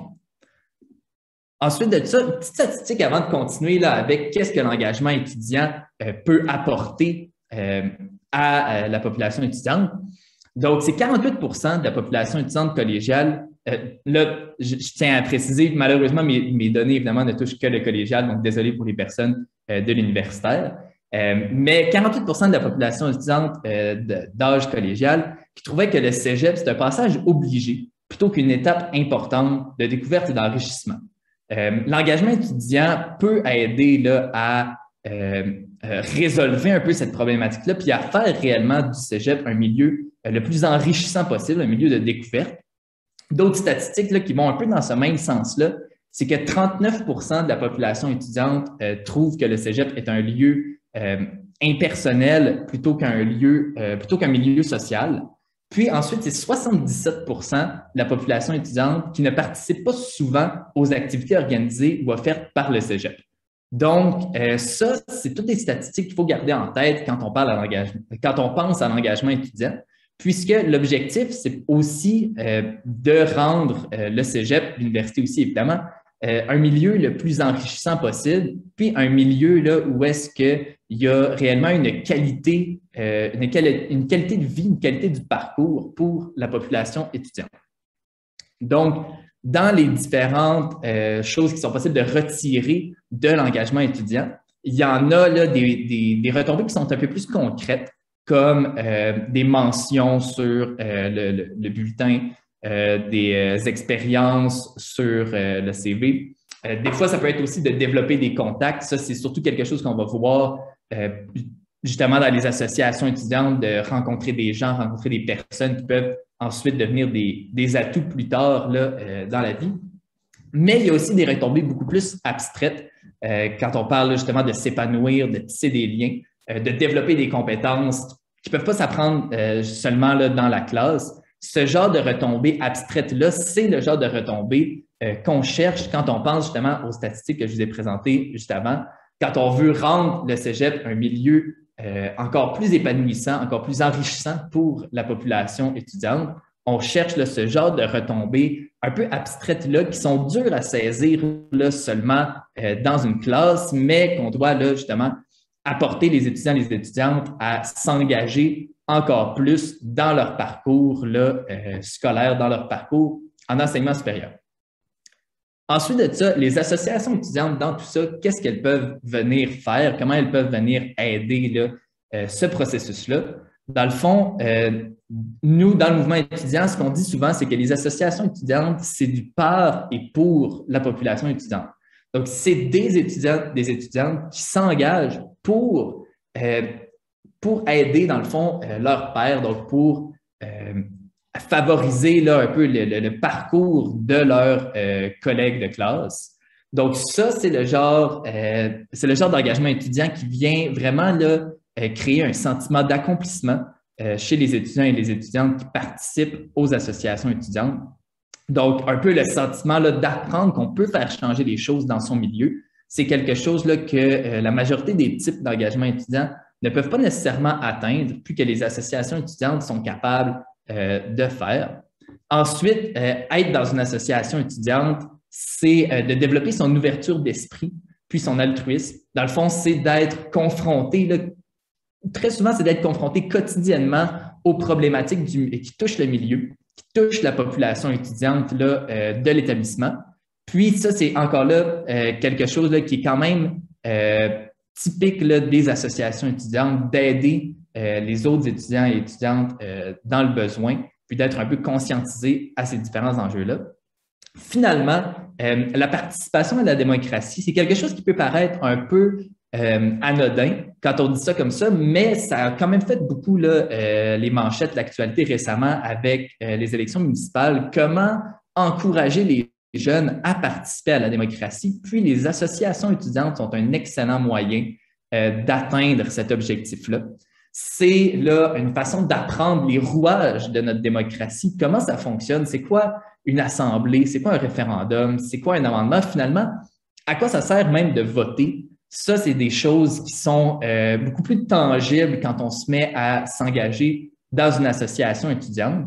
ensuite de ça, une petite statistique avant de continuer là, avec qu'est-ce que l'engagement étudiant euh, peut apporter euh, à euh, la population étudiante. Donc, c'est quarante-huit pour cent de la population étudiante collégiale. Euh, là, je, je tiens à préciser, malheureusement, mes, mes données, évidemment, ne touchent que le collégial, donc désolé pour les personnes euh, de l'universitaire. Euh, mais quarante-huit pour cent de la population étudiante euh, d'âge collégial qui trouvait que le cégep, c'est un passage obligé plutôt qu'une étape importante de découverte et d'enrichissement. Euh, l'engagement étudiant peut aider là, à euh, euh, résolver un peu cette problématique-là, puis à faire réellement du cégep un milieu euh, le plus enrichissant possible, un milieu de découverte. D'autres statistiques là, qui vont un peu dans ce même sens-là, c'est que trente-neuf pour cent de la population étudiante euh, trouve que le cégep est un lieu euh, impersonnel plutôt qu'un lieu, euh, plutôt qu'un milieu social. Puis ensuite, c'est soixante-dix-sept pour cent de la population étudiante qui ne participe pas souvent aux activités organisées ou offertes par le cégep. Donc, euh, ça, c'est toutes les statistiques qu'il faut garder en tête quand on parle à l'engagement, quand on pense à l'engagement étudiant, puisque l'objectif, c'est aussi euh, de rendre euh, le cégep, l'université aussi évidemment, euh, un milieu le plus enrichissant possible, puis un milieu là, où est-ce qu'il y a réellement une qualité, euh, une, quali- une qualité de vie, une qualité du parcours pour la population étudiante. Donc, dans les différentes euh, choses qui sont possibles de retirer de l'engagement étudiant, il y en a là, des, des, des retombées qui sont un peu plus concrètes, comme euh, des mentions sur euh, le, le, le bulletin, euh, des euh, expériences sur euh, le C V. Euh, des fois, ça peut être aussi de développer des contacts. Ça, c'est surtout quelque chose qu'on va voir euh, justement dans les associations étudiantes, de rencontrer des gens, rencontrer des personnes qui peuvent ensuite devenir des, des atouts plus tard là, euh, dans la vie. Mais il y a aussi des retombées beaucoup plus abstraites euh, quand on parle justement de s'épanouir, de tisser des liens, euh, de développer des compétences qui ne peuvent pas s'apprendre euh, seulement là, dans la classe. Ce genre de retombées abstraites-là, c'est le genre de retombées euh, qu'on cherche quand on pense justement aux statistiques que je vous ai présentées juste avant, quand on veut rendre le cégep un milieu Euh, encore plus épanouissant, encore plus enrichissant pour la population étudiante. On cherche là, ce genre de retombées un peu abstraites là, qui sont dures à saisir là, seulement euh, dans une classe, mais qu'on doit là, justement apporter les étudiants et les étudiantes à s'engager encore plus dans leur parcours là, euh, scolaire, dans leur parcours en enseignement supérieur. Ensuite de ça, les associations étudiantes, dans tout ça, qu'est-ce qu'elles peuvent venir faire? Comment elles peuvent venir aider là, euh, ce processus-là? Dans le fond, euh, nous, dans le mouvement étudiant, ce qu'on dit souvent, c'est que les associations étudiantes, c'est du par et pour la population étudiante. Donc, c'est des étudiants, des étudiantes qui s'engagent pour, euh, pour aider, dans le fond, euh, leur pairs, donc pour euh, favoriser là, un peu le, le, le parcours de leurs euh, collègues de classe. Donc, ça, c'est le genre, euh, c'est le genre d'engagement étudiant qui vient vraiment là, euh, créer un sentiment d'accomplissement euh, chez les étudiants et les étudiantes qui participent aux associations étudiantes. Donc, un peu le sentiment là, d'apprendre qu'on peut faire changer les choses dans son milieu. C'est quelque chose là, que euh, la majorité des types d'engagement étudiant ne peuvent pas nécessairement atteindre, puis que les associations étudiantes sont capables Euh, de faire. Ensuite, euh, être dans une association étudiante, c'est euh, de développer son ouverture d'esprit, puis son altruisme. Dans le fond, c'est d'être confronté, là, très souvent, c'est d'être confronté quotidiennement aux problématiques du, qui touchent le milieu, qui touchent la population étudiante là, euh, de l'établissement. Puis ça, c'est encore là euh, quelque chose là, qui est quand même euh, typique là, des associations étudiantes, d'aider Euh, les autres étudiants et étudiantes euh, dans le besoin, puis d'être un peu conscientisés à ces différents enjeux-là. Finalement, euh, la participation à la démocratie, c'est quelque chose qui peut paraître un peu euh, anodin quand on dit ça comme ça, mais ça a quand même fait beaucoup là, euh, les manchettes de l'actualité récemment avec euh, les élections municipales. Comment encourager les jeunes à participer à la démocratie? Puis les associations étudiantes sont un excellent moyen euh, d'atteindre cet objectif-là. C'est là une façon d'apprendre les rouages de notre démocratie. Comment ça fonctionne? C'est quoi une assemblée? C'est quoi un référendum? C'est quoi un amendement? Finalement, à quoi ça sert même de voter? Ça, c'est des choses qui sont euh, beaucoup plus tangibles quand on se met à s'engager dans une association étudiante.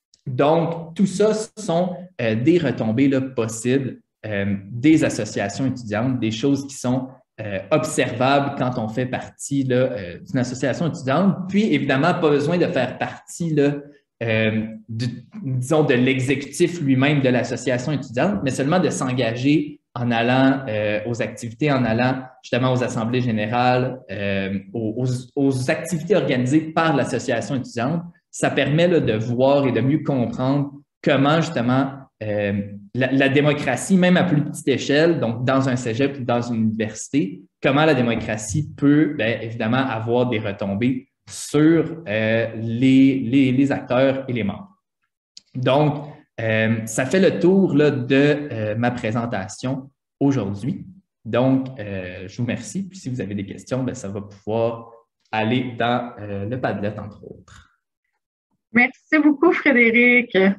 Donc, tout ça sont euh, des retombées là, possibles euh, des associations étudiantes, des choses qui sont Euh, observable quand on fait partie là, euh, d'une association étudiante. Puis, évidemment, pas besoin de faire partie, là, euh, du, disons, de l'exécutif lui-même de l'association étudiante, mais seulement de s'engager en allant euh, aux activités, en allant justement aux assemblées générales, euh, aux, aux activités organisées par l'association étudiante, ça permet là, de voir et de mieux comprendre comment justement euh, la, la démocratie, même à plus petite échelle, donc dans un cégep ou dans une université, comment la démocratie peut bien, évidemment avoir des retombées sur euh, les, les, les acteurs et les membres. Donc, euh, ça fait le tour là, de euh, ma présentation aujourd'hui. Donc, euh, je vous remercie. Puis si vous avez des questions, bien, ça va pouvoir aller dans euh, le Padlet, entre autres.
Merci beaucoup, Frédéric. Euh,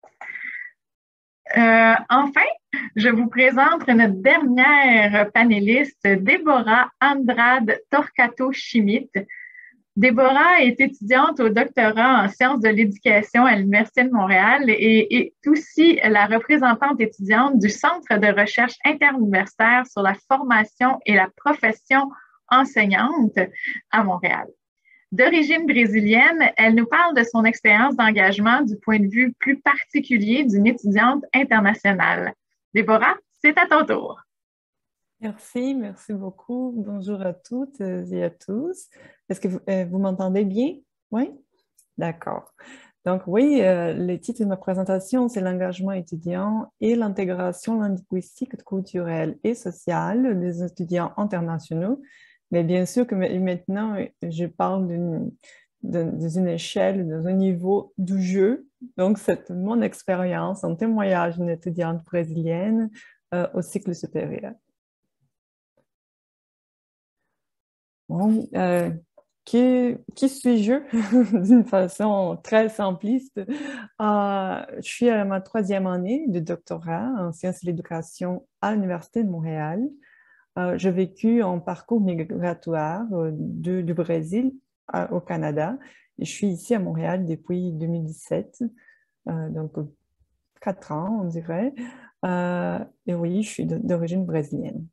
enfin, je vous présente notre dernière panéliste, Déborah Andrade Torquato-Schmidt. Déborah est étudiante au doctorat en sciences de l'éducation à l'Université de Montréal et est aussi la représentante étudiante du Centre de recherche interuniversitaire sur la formation et la profession enseignante à Montréal. D'origine brésilienne, elle nous parle de son expérience d'engagement du point de vue plus particulier d'une étudiante internationale. Déborah, c'est à ton tour.
Merci, merci beaucoup. Bonjour à toutes et à tous. Est-ce que vous, euh, vous m'entendez bien? Oui? D'accord. Donc oui, euh, le titre de ma présentation, c'est l'engagement étudiant et l'intégration linguistique, culturelle et sociale des étudiants internationaux. Mais bien sûr que maintenant, je parle d'une d'une échelle, d'un niveau du jeu. Donc, c'est mon expérience en témoignage d'une étudiante brésilienne euh, au cycle supérieur. Bon, euh, qui, qui suis-je d'une façon très simpliste? Euh, je suis à ma troisième année de doctorat en sciences de l'éducation à l'Université de Montréal. Euh, j'ai vécu un parcours migratoire euh, de, du Brésil à, au Canada et je suis ici à Montréal depuis deux mille dix-sept, euh, donc quatre ans, on dirait. Euh, et oui, je suis d'origine brésilienne.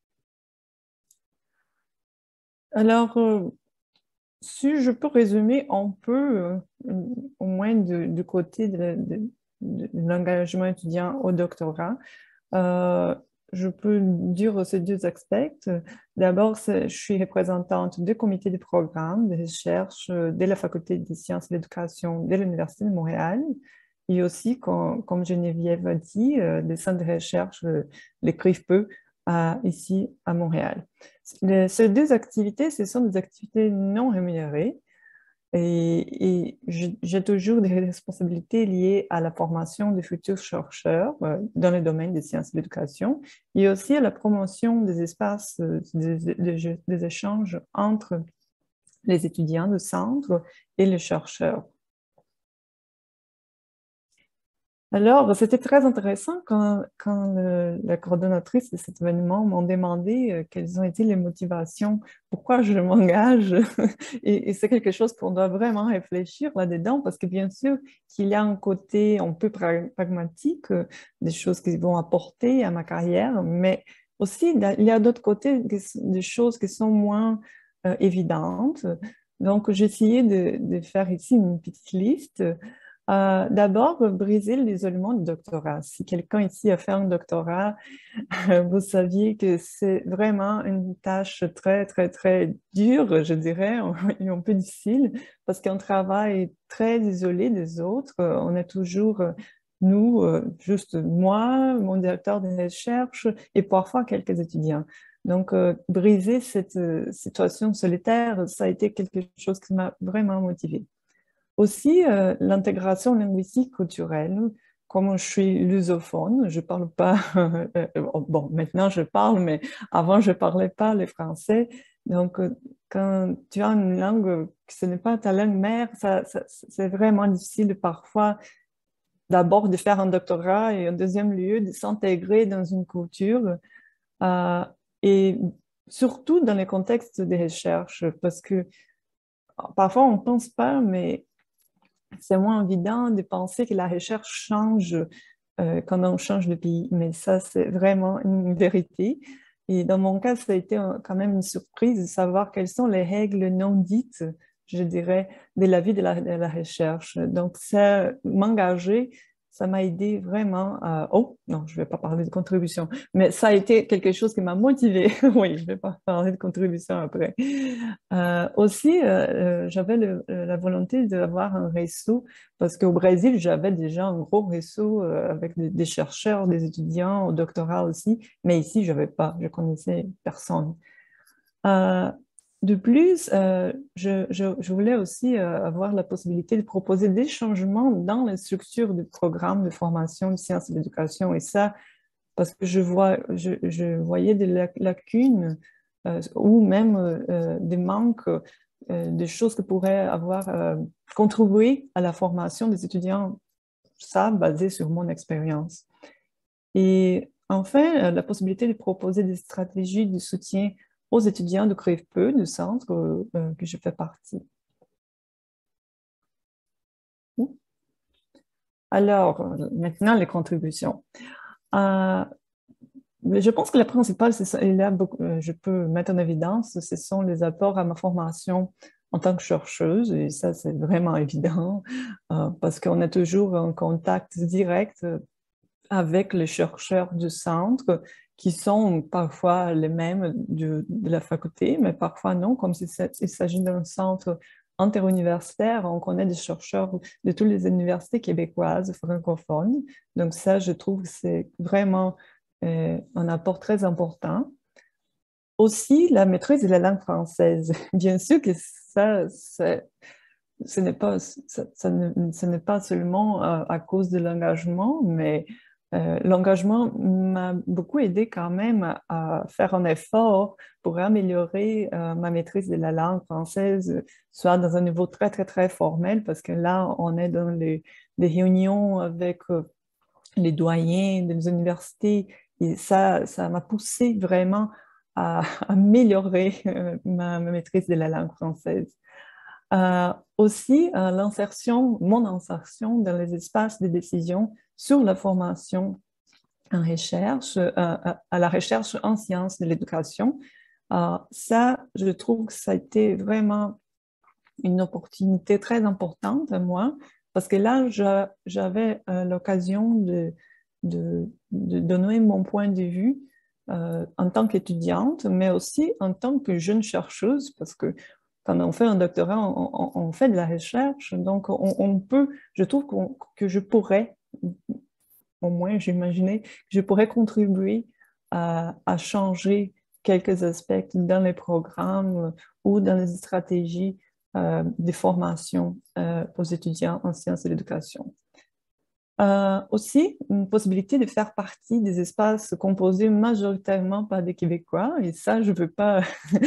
Alors, euh, si je peux résumer un peu, euh, au moins du, du côté de, de, de l'engagement étudiant au doctorat, euh, je peux dire ces deux aspects. D'abord, je suis représentante du comité de programme de recherche de la Faculté des sciences de l'éducation de l'Université de Montréal et aussi, comme, comme Geneviève a dit, le centre de recherche, le C R I F P E, À, ici à Montréal. Les, ces deux activités, ce sont des activités non rémunérées et, et j'ai toujours des responsabilités liées à la formation de futurs chercheurs euh, dans le domaine des sciences de l'éducation et aussi à la promotion des espaces euh, des, des, des échanges entre les étudiants du centre et les chercheurs. Alors, c'était très intéressant quand, quand le, la coordonnatrice de cet événement m'a demandé euh, quelles ont été les motivations, pourquoi je m'engage. Et, et c'est quelque chose qu'on doit vraiment réfléchir là-dedans, parce que bien sûr qu'il y a un côté un peu pragmatique, euh, des choses qui vont apporter à ma carrière, mais aussi il y a d'autres côtés, des choses qui sont moins euh, évidentes. Donc, j'ai essayé de, de faire ici une petite liste. Euh, D'abord, briser l'isolement du doctorat. Si quelqu'un ici a fait un doctorat, vous saviez que c'est vraiment une tâche très, très, très dure, je dirais, et un peu difficile, parce qu'on travaille très isolé des autres. On est toujours, nous, juste moi, mon directeur de recherche, et parfois quelques étudiants. Donc, euh, briser cette euh, situation solitaire, ça a été quelque chose qui m'a vraiment motivée. Aussi, euh, l'intégration linguistique culturelle. Comme je suis lusophone, je parle pas, euh, bon, maintenant je parle, mais avant je parlais pas le français. Donc, euh, quand tu as une langue, ce n'est pas ta langue mère, ça, ça, c'est vraiment difficile parfois d'abord de faire un doctorat et en deuxième lieu de s'intégrer dans une culture. Euh, et surtout dans les contextes des recherches, parce que parfois on ne pense pas, mais c'est moins évident de penser que la recherche change euh, quand on change de pays, mais ça, c'est vraiment une vérité. Et dans mon cas, ça a été un, quand même une surprise de savoir quelles sont les règles non dites, je dirais, de la vie de la, de la recherche. Donc, ça, m'engager, ça m'a aidé vraiment à... Oh, non, je ne vais pas parler de contribution, mais ça a été quelque chose qui m'a motivée. Oui, je ne vais pas parler de contribution après. Euh, aussi, euh, j'avais le, la volonté d'avoir un réseau, parce qu'au Brésil, j'avais déjà un gros réseau euh, avec des, des chercheurs, des étudiants, au doctorat aussi, mais ici, je n'avais pas, je connaissais personne. Euh, De plus, euh, je, je, je voulais aussi euh, avoir la possibilité de proposer des changements dans la structure du programme de formation de sciences et d'éducation. Et ça, parce que je, vois, je, je voyais des lacunes euh, ou même euh, des manques, euh, des choses qui pourraient avoir euh, contribué à la formation des étudiants, ça basé sur mon expérience. Et enfin, la possibilité de proposer des stratégies de soutien aux étudiants de CREVPE, du centre euh, que je fais partie. Alors, maintenant, les contributions. Euh, je pense que la principale, c'est ça, et là, beaucoup, je peux mettre en évidence, ce sont les apports à ma formation en tant que chercheuse, et ça, c'est vraiment évident, euh, parce qu'on est toujours en contact direct avec les chercheurs du centre, qui sont parfois les mêmes de, de la faculté, mais parfois non, comme s'il s'agit d'un centre interuniversitaire, on connaît des chercheurs de toutes les universités québécoises francophones. Donc ça, je trouve que c'est vraiment euh, un apport très important. Aussi, la maîtrise de la langue française. Bien sûr que ça, ça ce n'est pas, ça, ça ne, ce n'est pas seulement à, à cause de l'engagement, mais Euh, l'engagement m'a beaucoup aidé quand même à, à faire un effort pour améliorer euh, ma maîtrise de la langue française, soit dans un niveau très, très, très formel, parce que là, on est dans les, les réunions avec euh, les doyens des universités, et ça, ça m'a poussé vraiment à, à améliorer euh, ma, ma maîtrise de la langue française. Euh, aussi, euh, l'insertion, mon insertion dans les espaces de décision sur la formation en recherche, euh, à, à la recherche en sciences de l'éducation. Euh, ça, je trouve que ça a été vraiment une opportunité très importante à moi, parce que là, j'avais euh, l'occasion de, de, de donner mon point de vue euh, en tant qu'étudiante, mais aussi en tant que jeune chercheuse, parce que quand on fait un doctorat, on, on, on fait de la recherche, donc on, on peut, je trouve qu'on, que je pourrais, au moins j'imaginais, que je pourrais contribuer à, à changer quelques aspects dans les programmes ou dans les stratégies euh, de formation euh, aux étudiants en sciences et l'éducation. Euh, aussi, une possibilité de faire partie des espaces composés majoritairement par des Québécois, et ça, je ne veux pas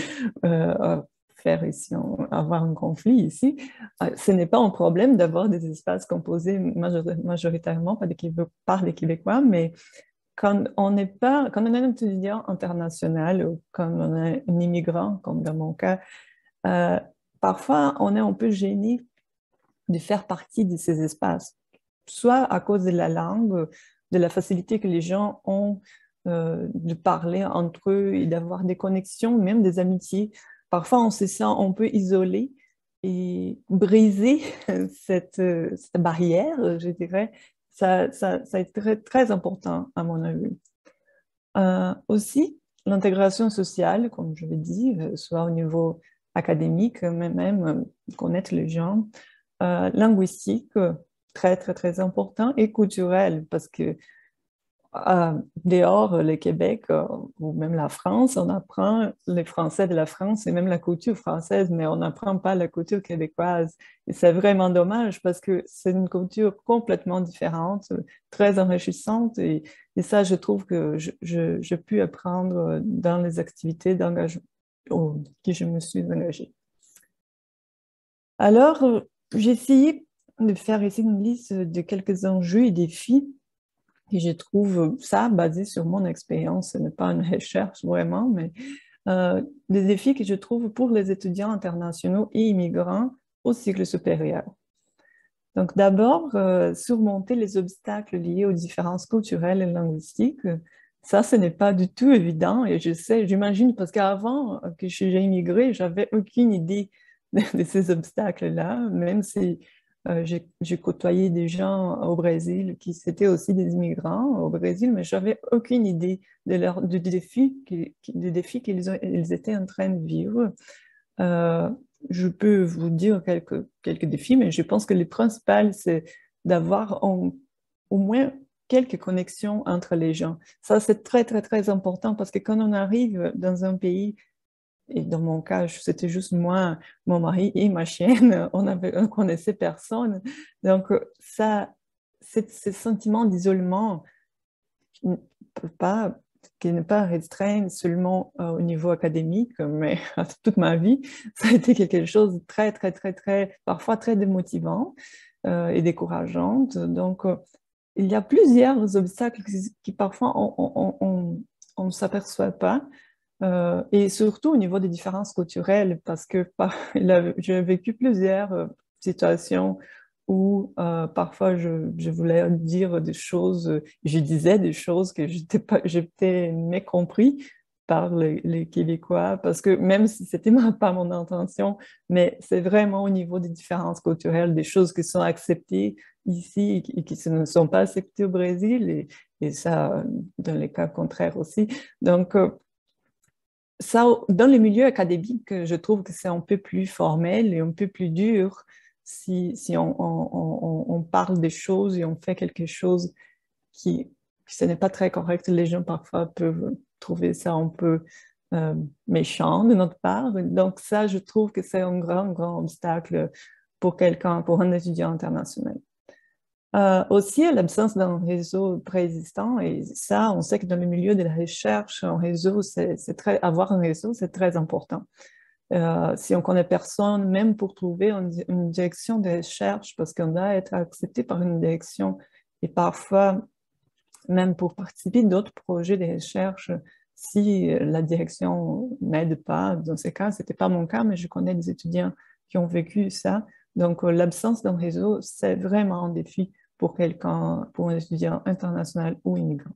euh, faire ici, avoir un conflit ici. Ce n'est pas un problème d'avoir des espaces composés majoritairement par, des Québécois, par les Québécois, mais quand on n'est pas, quand on est un étudiant international ou quand on est un immigrant, comme dans mon cas, euh, parfois on est un peu gêné de faire partie de ces espaces, soit à cause de la langue, de la facilité que les gens ont euh, de parler entre eux et d'avoir des connexions, même des amitiés. Parfois, on se sent un peu isolé et briser cette, cette barrière, je dirais, ça, ça, ça a été très, très important à mon avis. Euh, aussi, l'intégration sociale, comme je l'ai dit, soit au niveau académique, mais même connaître les gens, euh, linguistique, très, très, très important, et culturel, parce que euh, dehors, le Québec euh, ou même la France, on apprend les Français de la France et même la culture française, mais on n'apprend pas la culture québécoise. Et c'est vraiment dommage parce que c'est une culture complètement différente, très enrichissante, et, et ça, je trouve que j'ai pu apprendre dans les activités d'engagement oh, que je me suis engagée. Alors, j'ai essayé de faire ici une liste de quelques enjeux et défis. Et je trouve ça basé sur mon expérience, ce n'est pas une recherche vraiment, mais euh, des défis que je trouve pour les étudiants internationaux et immigrants au cycle supérieur. Donc d'abord, euh, surmonter les obstacles liés aux différences culturelles et linguistiques. Ça, ce n'est pas du tout évident et je sais, j'imagine, parce qu'avant que j'ai immigré, j'avais aucune idée de, de ces obstacles-là, même si Euh, j'ai côtoyé des gens au Brésil qui étaient aussi des immigrants au Brésil, mais je n'avais aucune idée de leur, du défi qu'ils défi qu'ils ils étaient en train de vivre. Euh, je peux vous dire quelques, quelques défis, mais je pense que le principal, c'est d'avoir au moins quelques connexions entre les gens. Ça, c'est très, très, très important parce que quand on arrive dans un pays, et dans mon cas, c'était juste moi, mon mari et ma chienne, on avait, on connaissait personne. Donc, ça, ce sentiment d'isolement ne peut pas, qui n'est pas restreint seulement euh, au niveau académique, mais toute ma vie, ça a été quelque chose de très, très, très, très, parfois très démotivant euh, et décourageant. Donc, euh, il y a plusieurs obstacles qui, qui parfois on ne s'aperçoit pas. Euh, et surtout au niveau des différences culturelles, parce que par, j'ai vécu plusieurs euh, situations où euh, parfois je, je voulais dire des choses, je disais des choses que j'étais pas, j'étais mécompris par les, les Québécois, parce que même si c'était pas mon intention, mais c'est vraiment au niveau des différences culturelles, des choses qui sont acceptées ici et qui ne sont pas acceptées au Brésil, et, et ça, dans les cas contraires aussi. Donc, euh, ça, dans le milieu académique, je trouve que c'est un peu plus formel et un peu plus dur si, si on, on, on, on parle des choses et on fait quelque chose qui, qui ce n'est pas très correct. Les gens parfois peuvent trouver ça un peu euh, méchant de notre part. Donc ça, je trouve que c'est un grand, grand obstacle pour quelqu'un, pour un étudiant international. Euh, aussi, l'absence d'un réseau préexistant, et ça, on sait que dans le milieu de la recherche, un réseau, c'est très, avoir un réseau, c'est très important. Euh, si on connaît personne, même pour trouver une, une direction de recherche, parce qu'on doit être accepté par une direction, et parfois, même pour participer d'autres projets de recherche, si la direction n'aide pas, dans ces cas, ce n'était pas mon cas, mais je connais des étudiants qui ont vécu ça. Donc, l'absence d'un réseau, c'est vraiment un défi pour quelqu'un, pour un étudiant international ou immigrant.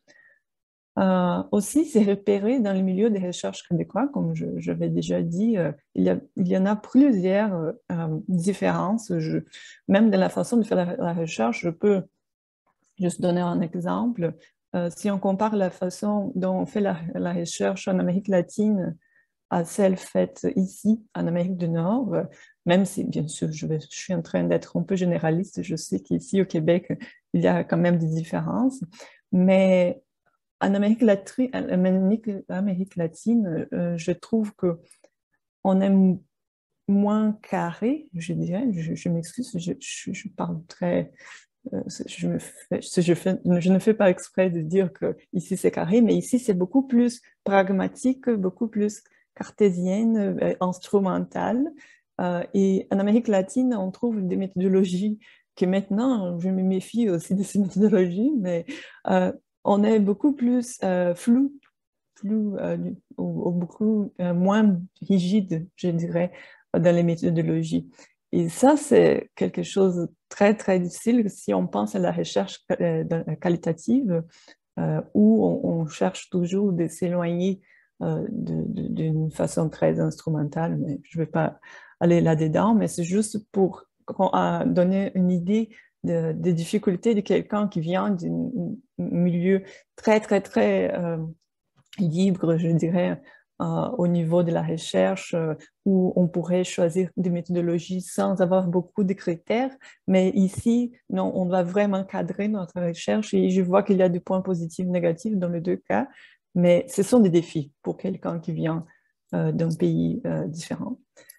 Euh, aussi, c'est repéré dans le milieu des recherches québécois, comme je, je l'avais déjà dit, euh, il, y a, il y en a plusieurs euh, différences. Je, même dans la façon de faire la, la recherche, je peux juste donner un exemple. Euh, si on compare la façon dont on fait la, la recherche en Amérique latine à celle faite ici, en Amérique du Nord, même si, bien sûr, je, vais, je suis en train d'être un peu généraliste, je sais qu'ici au Québec, il y a quand même des différences, mais en Amérique, latri, en Amérique, Amérique latine, euh, je trouve qu'on est moins carré, je dirais, je, je m'excuse, je, je, je parle très... Euh, je, me fais, je, fais, je ne fais pas exprès de dire que ici c'est carré, mais ici c'est beaucoup plus pragmatique, beaucoup plus cartésienne, euh, instrumentale. Euh, et en Amérique latine, on trouve des méthodologies que maintenant, je me méfie aussi de ces méthodologies, mais euh, on est beaucoup plus euh, flou, flou euh, ou, ou beaucoup euh, moins rigide, je dirais, dans les méthodologies. Et ça, c'est quelque chose de très, très difficile si on pense à la recherche euh, qualitative, euh, où on, on cherche toujours de s'éloigner euh, d'une façon très instrumentale, mais je ne vais pas aller là-dedans, mais c'est juste pour euh, donner une idée de, des difficultés de quelqu'un qui vient d'un milieu très, très, très euh, libre, je dirais, euh, au niveau de la recherche, euh, où on pourrait choisir des méthodologies sans avoir beaucoup de critères. Mais ici, non, on doit vraiment cadrer notre recherche et je vois qu'il y a des points positifs et négatifs dans les deux cas, mais ce sont des défis pour quelqu'un qui vient euh, d'un pays euh, différent.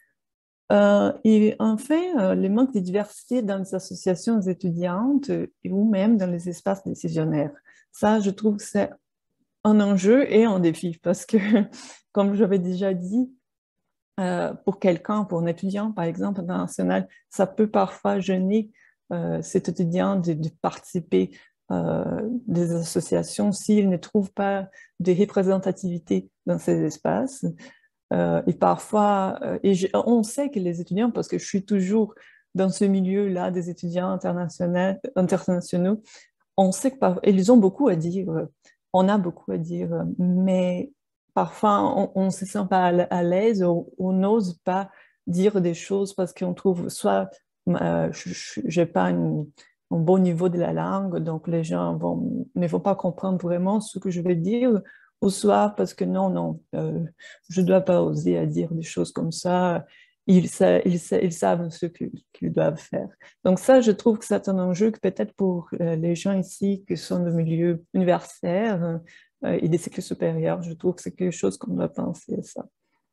Euh, et enfin, euh, le manque de diversité dans les associations étudiantes euh, ou même dans les espaces décisionnaires. Ça, je trouve que c'est un enjeu et un défi parce que, comme j'avais déjà dit, euh, pour quelqu'un, pour un étudiant, par exemple, international, ça peut parfois gêner euh, cet étudiant de, de participer euh, des associations s'il ne trouve pas de représentativité dans ces espaces. Euh, et parfois, euh, et je, on sait que les étudiants, parce que je suis toujours dans ce milieu-là des étudiants internationaux, internationaux, on sait qu'ils ont beaucoup à dire, on a beaucoup à dire, mais parfois on ne se sent pas à l'aise ou on n'ose pas dire des choses parce qu'on trouve soit euh, je n'ai pas une, un bon niveau de la langue, donc les gens vont, ne vont pas comprendre vraiment ce que je vais dire, ou soit parce que non, non, euh, je ne dois pas oser à dire des choses comme ça. Ils, sa, ils, sa, ils savent ce qu'ils doivent faire. Donc ça, je trouve que c'est un enjeu que peut-être pour euh, les gens ici qui sont de milieu universitaire euh, et des cycles supérieurs, je trouve que c'est quelque chose qu'on doit penser à ça.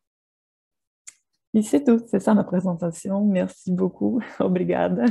Et c'est tout, c'est ça ma présentation. Merci beaucoup. Obrigada.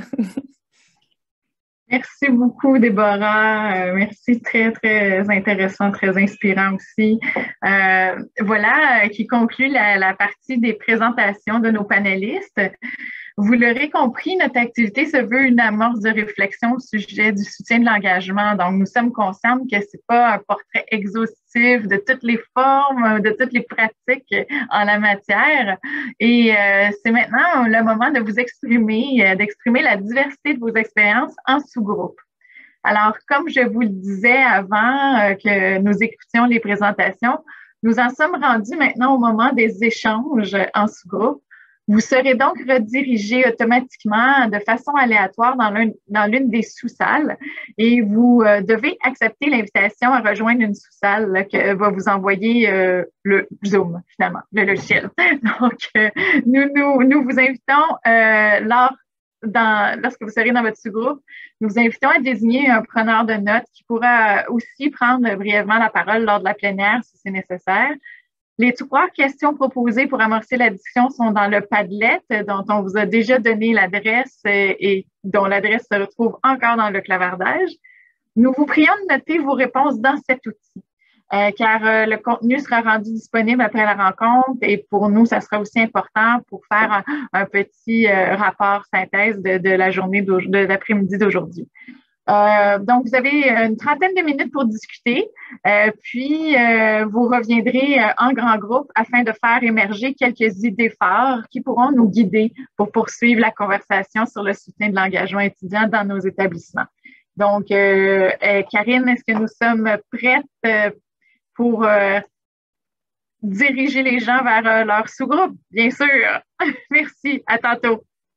Merci beaucoup, Déborah. Euh, merci, très, très intéressant, très inspirant aussi. Euh, voilà qui conclut la, la partie des présentations de nos panélistes. Vous l'aurez compris, notre activité se veut une amorce de réflexion au sujet du soutien de l'engagement. Donc, nous sommes conscients que ce n'est pas un portrait exhaustif de toutes les formes, de toutes les pratiques en la matière. Et euh, c'est maintenant le moment de vous exprimer, euh, d'exprimer la diversité de vos expériences en sous-groupe. Alors, comme je vous le disais avant euh, que nous écoutions les présentations, nous en sommes rendus maintenant au moment des échanges en sous-groupe. Vous serez donc redirigé automatiquement de façon aléatoire dans l'une dans l'une des sous-salles et vous euh, devez accepter l'invitation à rejoindre une sous-salle là, que va vous envoyer euh, le Zoom, finalement, le logiciel. Donc, euh, nous, nous, nous vous invitons, euh, lors, dans, lorsque vous serez dans votre sous-groupe, nous vous invitons à désigner un preneur de notes qui pourra aussi prendre brièvement la parole lors de la plénière si c'est nécessaire. Les trois questions proposées pour amorcer la discussion sont dans le Padlet, dont on vous a déjà donné l'adresse et dont l'adresse se retrouve encore dans le clavardage. Nous vous prions de noter vos réponses dans cet outil, euh, car euh, le contenu sera rendu disponible après la rencontre et pour nous, ça sera aussi important pour faire un, un petit euh, rapport synthèse de, de la journée de l'après-midi d'aujourd'hui. Euh, donc, vous avez une trentaine de minutes pour discuter, euh, puis euh, vous reviendrez euh, en grand groupe afin de faire émerger quelques idées phares qui pourront nous guider pour poursuivre la conversation sur le soutien de l'engagement étudiant dans nos établissements. Donc, euh, euh, Karine, est-ce que nous sommes prêtes euh, pour euh, diriger les gens vers euh, leur sous-groupe? Bien sûr. Merci. À tantôt.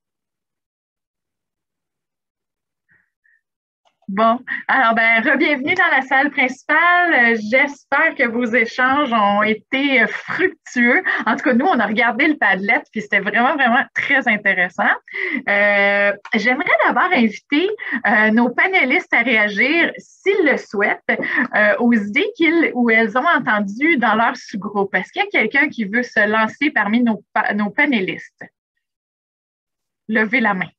Bon, alors ben, re-bienvenue dans la salle principale. J'espère que vos échanges ont été fructueux. En tout cas, nous, on a regardé le Padlet, puis c'était vraiment, vraiment très intéressant. Euh, j'aimerais d'abord inviter euh, nos panélistes à réagir, s'ils le souhaitent, euh, aux idées qu'ils ou elles ont entendues dans leur sous-groupe. Est-ce qu'il y a quelqu'un qui veut se lancer parmi nos, nos panélistes? Levez la main.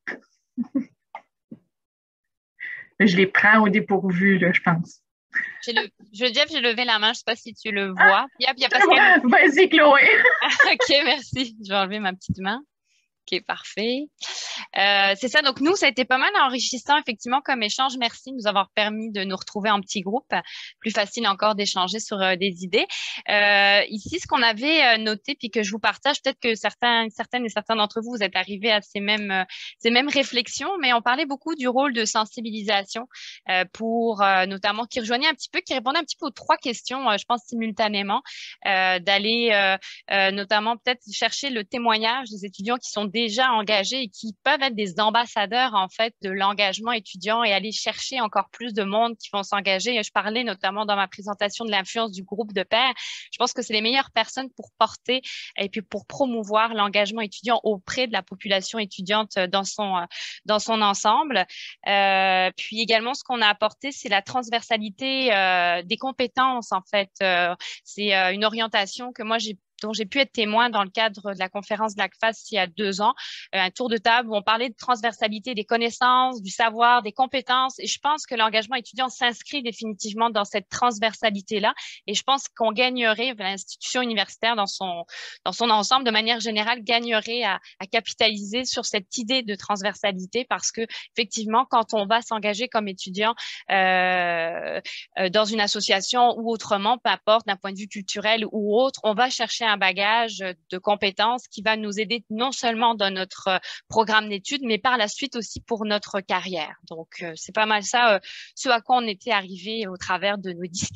Je les prends au dépourvu, là, je pense.
Le, je Jeff, j'ai levé la main, je ne sais pas si tu le vois. Ah, yep, y a Pascal.
Vas-y, Chloé.
OK, merci. Je vais enlever ma petite main. OK, parfait. Euh, c'est ça. Donc, nous, ça a été pas mal enrichissant, effectivement, comme échange. Merci de nous avoir permis de nous retrouver en petits groupes. Plus facile encore d'échanger sur euh, des idées. Euh, ici, ce qu'on avait euh, noté, puis que je vous partage, peut-être que certains, certaines et certains d'entre vous, vous êtes arrivés à ces mêmes, euh, ces mêmes réflexions, mais on parlait beaucoup du rôle de sensibilisation euh, pour, euh, notamment, qui rejoignait un petit peu, qui répondait un petit peu aux trois questions, euh, je pense, simultanément, euh, d'aller euh, euh, notamment peut-être chercher le témoignage des étudiants qui sont déjà engagés et qui peuvent être des ambassadeurs, en fait, de l'engagement étudiant et aller chercher encore plus de monde qui vont s'engager. Je parlais notamment dans ma présentation de l'influence du groupe de pairs. Je pense que c'est les meilleures personnes pour porter et puis pour promouvoir l'engagement étudiant auprès de la population étudiante dans son, dans son ensemble. Euh, puis également, ce qu'on a apporté, c'est la transversalité euh, des compétences, en fait. Euh, c'est euh, une orientation que moi, j'ai dont j'ai pu être témoin dans le cadre de la conférence de l'A C F A S il y a deux ans, euh, un tour de table où on parlait de transversalité des connaissances, du savoir, des compétences. Et je pense que l'engagement étudiant s'inscrit définitivement dans cette transversalité-là. Et je pense qu'on gagnerait, l'institution universitaire dans son, dans son ensemble, de manière générale, gagnerait à, à capitaliser sur cette idée de transversalité parce que, effectivement, quand on va s'engager comme étudiant euh, euh, dans une association ou autrement, peu importe, d'un point de vue culturel ou autre, on va chercher un bagage de compétences qui va nous aider non seulement dans notre programme d'études, mais par la suite aussi pour notre carrière. Donc, euh, c'est pas mal ça, euh, ce à quoi on était arrivé au travers de nos discussions.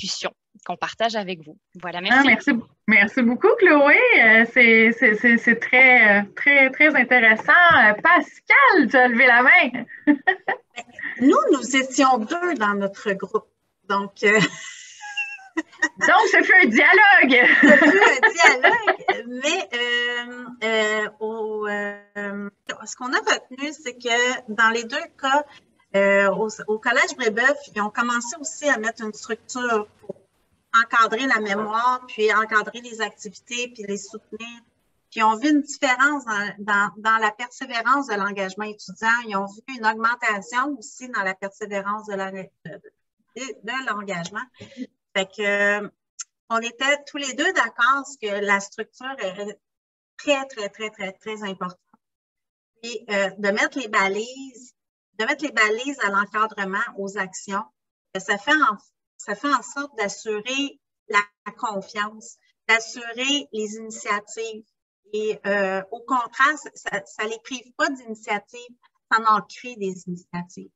qu'on partage avec vous. Voilà, merci.
Ah, merci, merci beaucoup, Chloé. Euh, c'est, c'est, c'est, c'est très, très, très intéressant. Euh, Pascal, tu as levé la main.
Nous, nous étions deux dans notre groupe. Donc, euh...
Donc, ce fut un dialogue.
Ce fut un dialogue, mais euh, euh, au, euh, ce qu'on a retenu, c'est que dans les deux cas, euh, au, au Collège Brébeuf, ils ont commencé aussi à mettre une structure pour encadrer la mémoire, puis encadrer les activités, puis les soutenir. Puis on vu une différence dans, dans, dans la persévérance de l'engagement étudiant. Ils ont vu une augmentation aussi dans la persévérance de, la, de, de l'engagement. Fait que on était tous les deux d'accord que la structure est très, très, très, très, très importante. Puis euh, de mettre les balises, de mettre les balises à l'encadrement, aux actions, ça fait en, ça fait en sorte d'assurer la confiance, d'assurer les initiatives. Et euh, au contraire, ça ne les prive pas d'initiatives, ça en crée des initiatives.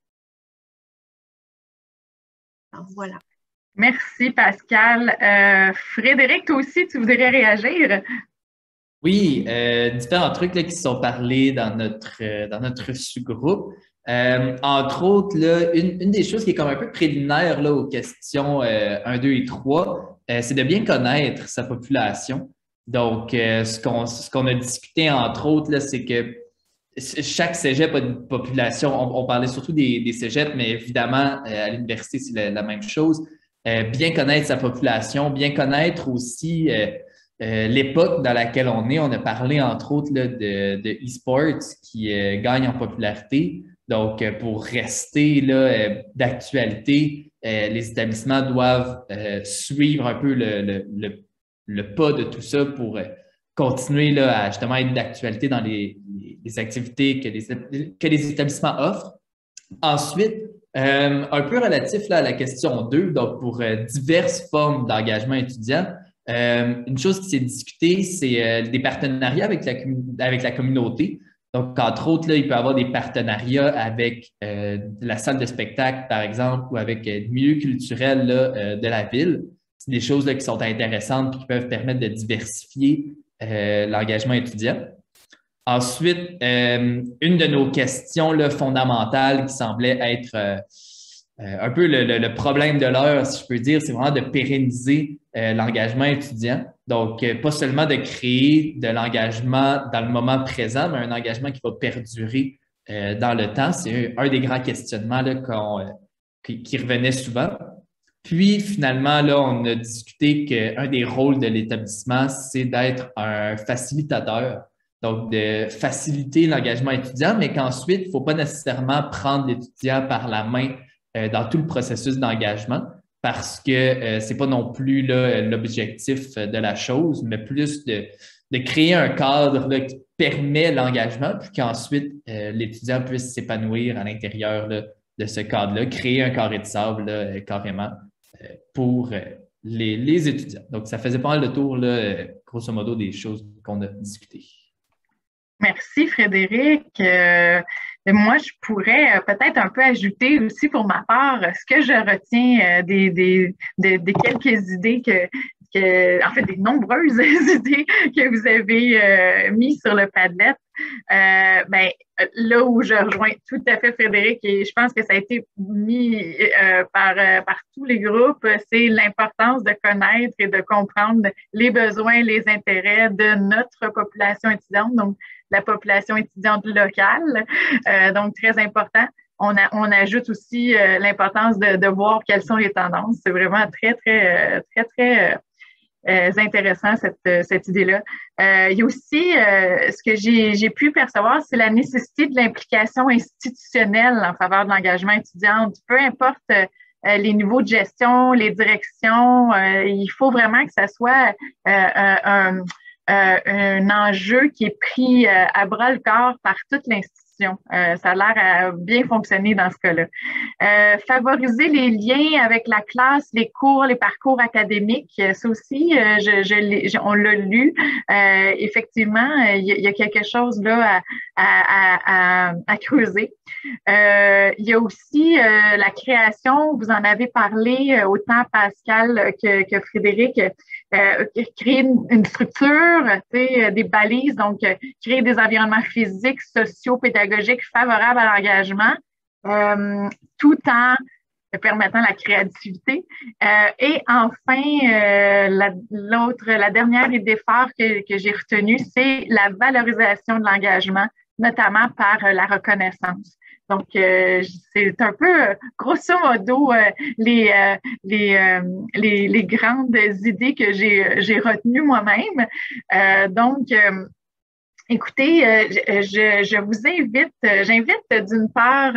Alors, voilà.
Merci, Pascal. Euh, Frédéric, toi aussi, tu voudrais réagir?
Oui, euh, différents trucs là, qui sont parlés dans notre, euh, dans notre sous-groupe. Euh, entre autres, là, une, une des choses qui est comme un peu préliminaire là, aux questions euh, un, deux et trois, euh, c'est de bien connaître sa population. Donc, euh, ce qu'on ce qu'on a discuté, entre autres, là, c'est que chaque cégep a une population. On, on parlait surtout des, des cégeps, mais évidemment, euh, à l'université, c'est la, la même chose. Euh, bien connaître sa population, bien connaître aussi euh, euh, l'époque dans laquelle on est. On a parlé, entre autres, là, de, de e-sports qui euh, gagne en popularité. Donc, euh, pour rester là, euh, d'actualité, euh, les établissements doivent euh, suivre un peu le, le, le, le pas de tout ça pour euh, continuer là, à justement être d'actualité dans les, les, les activités que les, que les établissements offrent. Ensuite, Euh, un peu relatif là, à la question deux, donc pour euh, diverses formes d'engagement étudiant, euh, une chose qui s'est discutée, c'est euh, des partenariats avec la, avec la communauté. Donc, entre autres, là, il peut y avoir des partenariats avec euh, la salle de spectacle, par exemple, ou avec euh, le milieu culturel là, euh, de la ville. C'est des choses là, qui sont intéressantes et qui peuvent permettre de diversifier euh, l'engagement étudiant. Ensuite, euh, une de nos questions là, fondamentales qui semblait être euh, euh, un peu le, le, le problème de l'heure, si je peux dire, c'est vraiment de pérenniser euh, l'engagement étudiant. Donc, euh, pas seulement de créer de l'engagement dans le moment présent, mais un engagement qui va perdurer euh, dans le temps. C'est un, un des grands questionnements là, qu'on, euh, qui, qui revenait souvent. Puis, finalement, là, on a discuté qu'un des rôles de l'établissement, c'est d'être un facilitateur. Donc, de faciliter l'engagement étudiant, mais qu'ensuite, il ne faut pas nécessairement prendre l'étudiant par la main euh, dans tout le processus d'engagement parce que euh, ce n'est pas non plus là, l'objectif de la chose, mais plus de, de créer un cadre là, qui permet l'engagement, puis qu'ensuite, euh, l'étudiant puisse s'épanouir à l'intérieur là, de ce cadre-là, créer un carré de sable là, carrément euh, pour euh, les, les étudiants. Donc, ça faisait pas mal le tour, là, grosso modo, des choses qu'on a discutées.
Merci, Frédéric. Euh, moi, je pourrais euh, peut-être un peu ajouter aussi pour ma part ce que je retiens euh, des, des, des, des quelques idées que, que, en fait, des nombreuses idées que vous avez euh, mises sur le Padlet. Euh, ben, là où je rejoins tout à fait Frédéric, et je pense que ça a été mis euh, par, euh, par tous les groupes, c'est l'importance de connaître et de comprendre les besoins, les intérêts de notre population étudiante, donc la population étudiante locale, euh, donc très important. On, a, on ajoute aussi euh, l'importance de, de voir quelles sont les tendances. C'est vraiment très, très, très, très, très Euh, intéressant, cette, cette idée-là. Euh, il y a aussi, euh, ce que j'ai, j'ai pu percevoir, c'est la nécessité de l'implication institutionnelle en faveur de l'engagement étudiant. Peu importe euh, les niveaux de gestion, les directions, euh, il faut vraiment que ça soit euh, un, un, un enjeu qui est pris euh, à bras le corps par toute l'institution institution. Euh, ça a l'air à bien fonctionner dans ce cas-là. Euh, favoriser les liens avec la classe, les cours, les parcours académiques, ça aussi, euh, je, je, je, on l'a lu. Euh, effectivement, il y, y a quelque chose là à, à, à, à creuser. Euh, il y a aussi euh, la création, vous en avez parlé autant Pascal que, que Frédéric, euh, créer une, une structure, des balises, donc créer des environnements physiques, sociaux, pédagogiques favorables à l'engagement, euh, tout en permettant la créativité. Euh, et enfin, euh, la, l'autre, la dernière idée phare que, que j'ai retenue, c'est la valorisation de l'engagement, notamment par euh, la reconnaissance. Donc, euh, c'est un peu, euh, grosso modo, euh, les, euh, les, euh, les, les grandes idées que j'ai, j'ai retenues moi-même. Euh, donc, euh, écoutez, euh, je, je vous invite, j'invite d'une part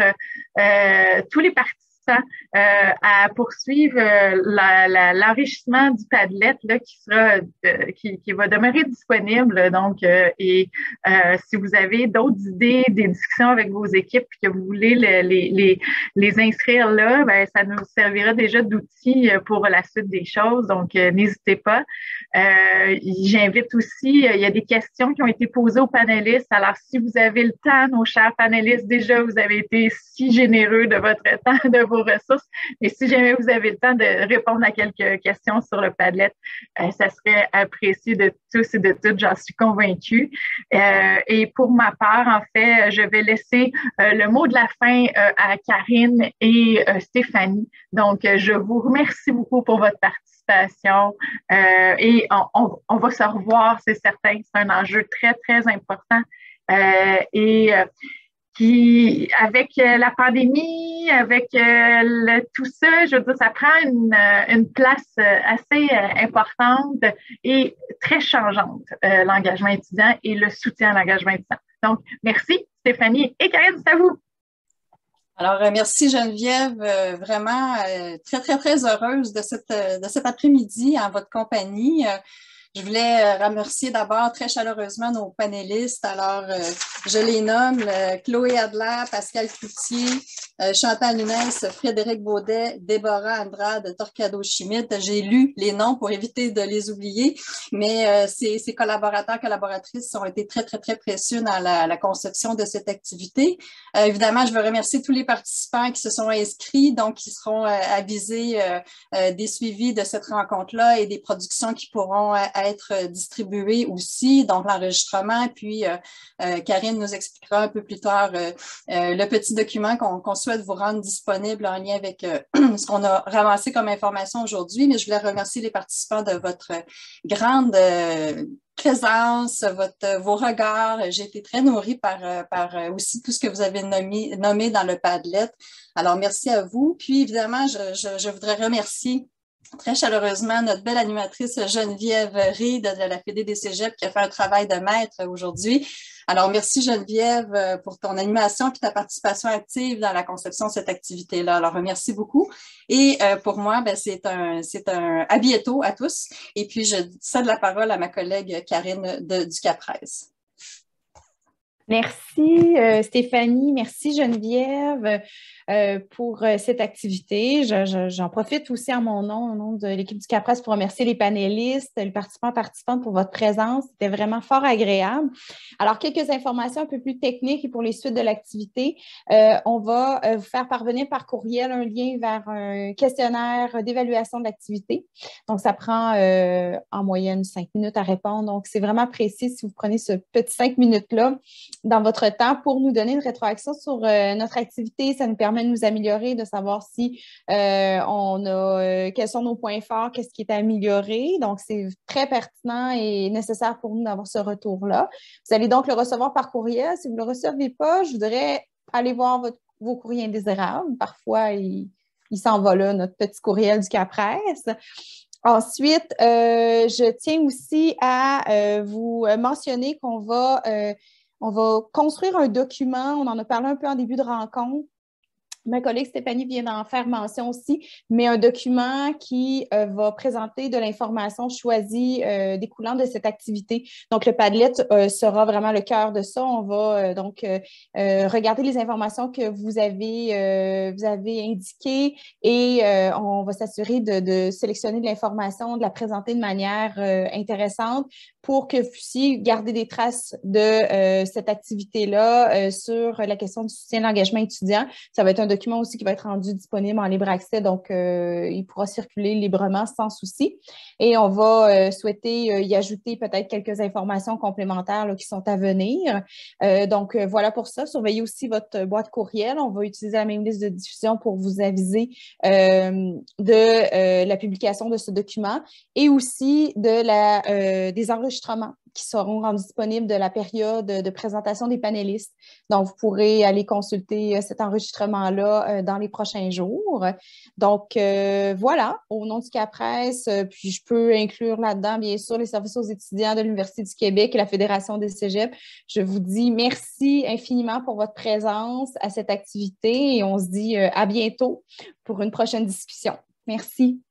euh, tous les participants Euh, à poursuivre euh, la, la, l'enrichissement du Padlet là, qui sera euh, qui, qui va demeurer disponible. Donc, euh, et euh, si vous avez d'autres idées, des discussions avec vos équipes et que vous voulez le, les, les, les inscrire là, ben, ça nous servira déjà d'outil pour la suite des choses. Donc, euh, n'hésitez pas. Euh, j'invite aussi, il y a des questions qui ont été posées aux panélistes. Alors, si vous avez le temps, nos chers panélistes, déjà, vous avez été si généreux de votre temps, de vos ressources. Mais si jamais vous avez le temps de répondre à quelques questions sur le Padlet, euh, ça serait apprécié de tous et de toutes, j'en suis convaincue. Euh, et pour ma part, en fait, je vais laisser euh, le mot de la fin euh, à Karine et euh, Stéphanie. Donc, euh, je vous remercie beaucoup pour votre participation euh, et on, on, on va se revoir, c'est certain. C'est un enjeu très, très important. Euh, et euh, Puis, avec la pandémie, avec le, tout ça, je veux dire, ça prend une, une place assez importante et très changeante, euh, l'engagement étudiant et le soutien à l'engagement étudiant. Donc, merci Stéphanie et Karine, c'est à vous.
Alors, merci Geneviève, euh, vraiment euh, très, très, très heureuse de, cette, de cet après-midi en votre compagnie. Euh, Je voulais remercier d'abord très chaleureusement nos panélistes. Alors, euh, je les nomme euh, Chloé Adler, Pascal Cloutier, euh, Chantal Nunes, Frédéric Baudet, Déborah Andrade, Torcado Schmidt. J'ai lu les noms pour éviter de les oublier, mais euh, ces, ces collaborateurs, collaboratrices ont été très, très, très précieux dans la, la conception de cette activité. Euh, évidemment, je veux remercier tous les participants qui se sont inscrits, donc qui seront euh, avisés euh, euh, des suivis de cette rencontre-là et des productions qui pourront euh, être distribuées aussi, donc l'enregistrement, puis euh, euh, Karine nous expliquera un peu plus tard euh, euh, le petit document qu'on qu'on souhaite vous rendre disponible en lien avec euh, ce qu'on a ramassé comme information aujourd'hui, mais je voulais remercier les participants de votre grande euh, présence, votre, vos regards. J'ai été très nourrie par, par aussi tout ce que vous avez nommé, nommé dans le Padlet. Alors, merci à vous. Puis, évidemment, je, je, je voudrais remercier très chaleureusement notre belle animatrice Geneviève Reed de la Fédé des Cégeps qui a fait un travail de maître aujourd'hui. Alors, merci Geneviève pour ton animation et ta participation active dans la conception de cette activité-là. Alors, merci beaucoup. Et euh, pour moi, ben, c'est un, c'est un à bientôt à tous. Et puis, je cède la parole à ma collègue Karine de, du CAPRES.
Merci euh, Stéphanie, merci Geneviève euh, pour euh, cette activité. Je, je, j'en profite aussi en mon nom, au nom de l'équipe du CAPRES pour remercier les panélistes, les participants, participantes pour votre présence. C'était vraiment fort agréable. Alors, quelques informations un peu plus techniques et pour les suites de l'activité. Euh, on va euh, vous faire parvenir par courriel un lien vers un questionnaire d'évaluation de l'activité. Donc, ça prend euh, en moyenne cinq minutes à répondre. Donc, c'est vraiment précis si vous prenez ce petit cinq minutes-là dans votre temps pour nous donner une rétroaction sur euh, notre activité. Ça nous permet de nous améliorer, de savoir si euh, on a, euh, quels sont nos points forts, qu'est-ce qui est amélioré. Donc, c'est très pertinent et nécessaire pour nous d'avoir ce retour-là. Vous allez donc le recevoir par courriel. Si vous ne le recevez pas, je voudrais aller voir votre, vos courriers indésirables. Parfois, il, il s'en va là, notre petit courriel du CAPRES. Ensuite, euh, je tiens aussi à euh, vous mentionner qu'on va... Euh, On va construire un document, on en a parlé un peu en début de rencontre, Ma collègue Stéphanie vient d'en faire mention aussi, mais un document qui euh, va présenter de l'information choisie euh, découlant de cette activité. Donc, le Padlet euh, sera vraiment le cœur de ça. On va euh, donc euh, euh, regarder les informations que vous avez, euh, vous avez indiquées et euh, on va s'assurer de, de sélectionner de l'information, de la présenter de manière euh, intéressante pour que vous puissiez garder des traces de euh, cette activité-là euh, sur la question du soutien de l'engagement étudiant. Ça va être un document aussi qui va être rendu disponible en libre accès, donc euh, il pourra circuler librement sans souci. Et on va euh, souhaiter euh, y ajouter peut-être quelques informations complémentaires là, qui sont à venir. Euh, donc euh, voilà pour ça. Surveillez aussi votre boîte courriel. On va utiliser la même liste de diffusion pour vous aviser euh, de euh, la publication de ce document et aussi de la, euh, des enregistrements qui seront rendus disponibles de la période de présentation des panélistes. Donc, vous pourrez aller consulter cet enregistrement-là dans les prochains jours. Donc, euh, voilà, au nom du CAPRES, puis je peux inclure là-dedans, bien sûr, les services aux étudiants de l'Université du Québec et la Fédération des cégeps. Je vous dis merci infiniment pour votre présence à cette activité et on se dit à bientôt pour une prochaine discussion. Merci.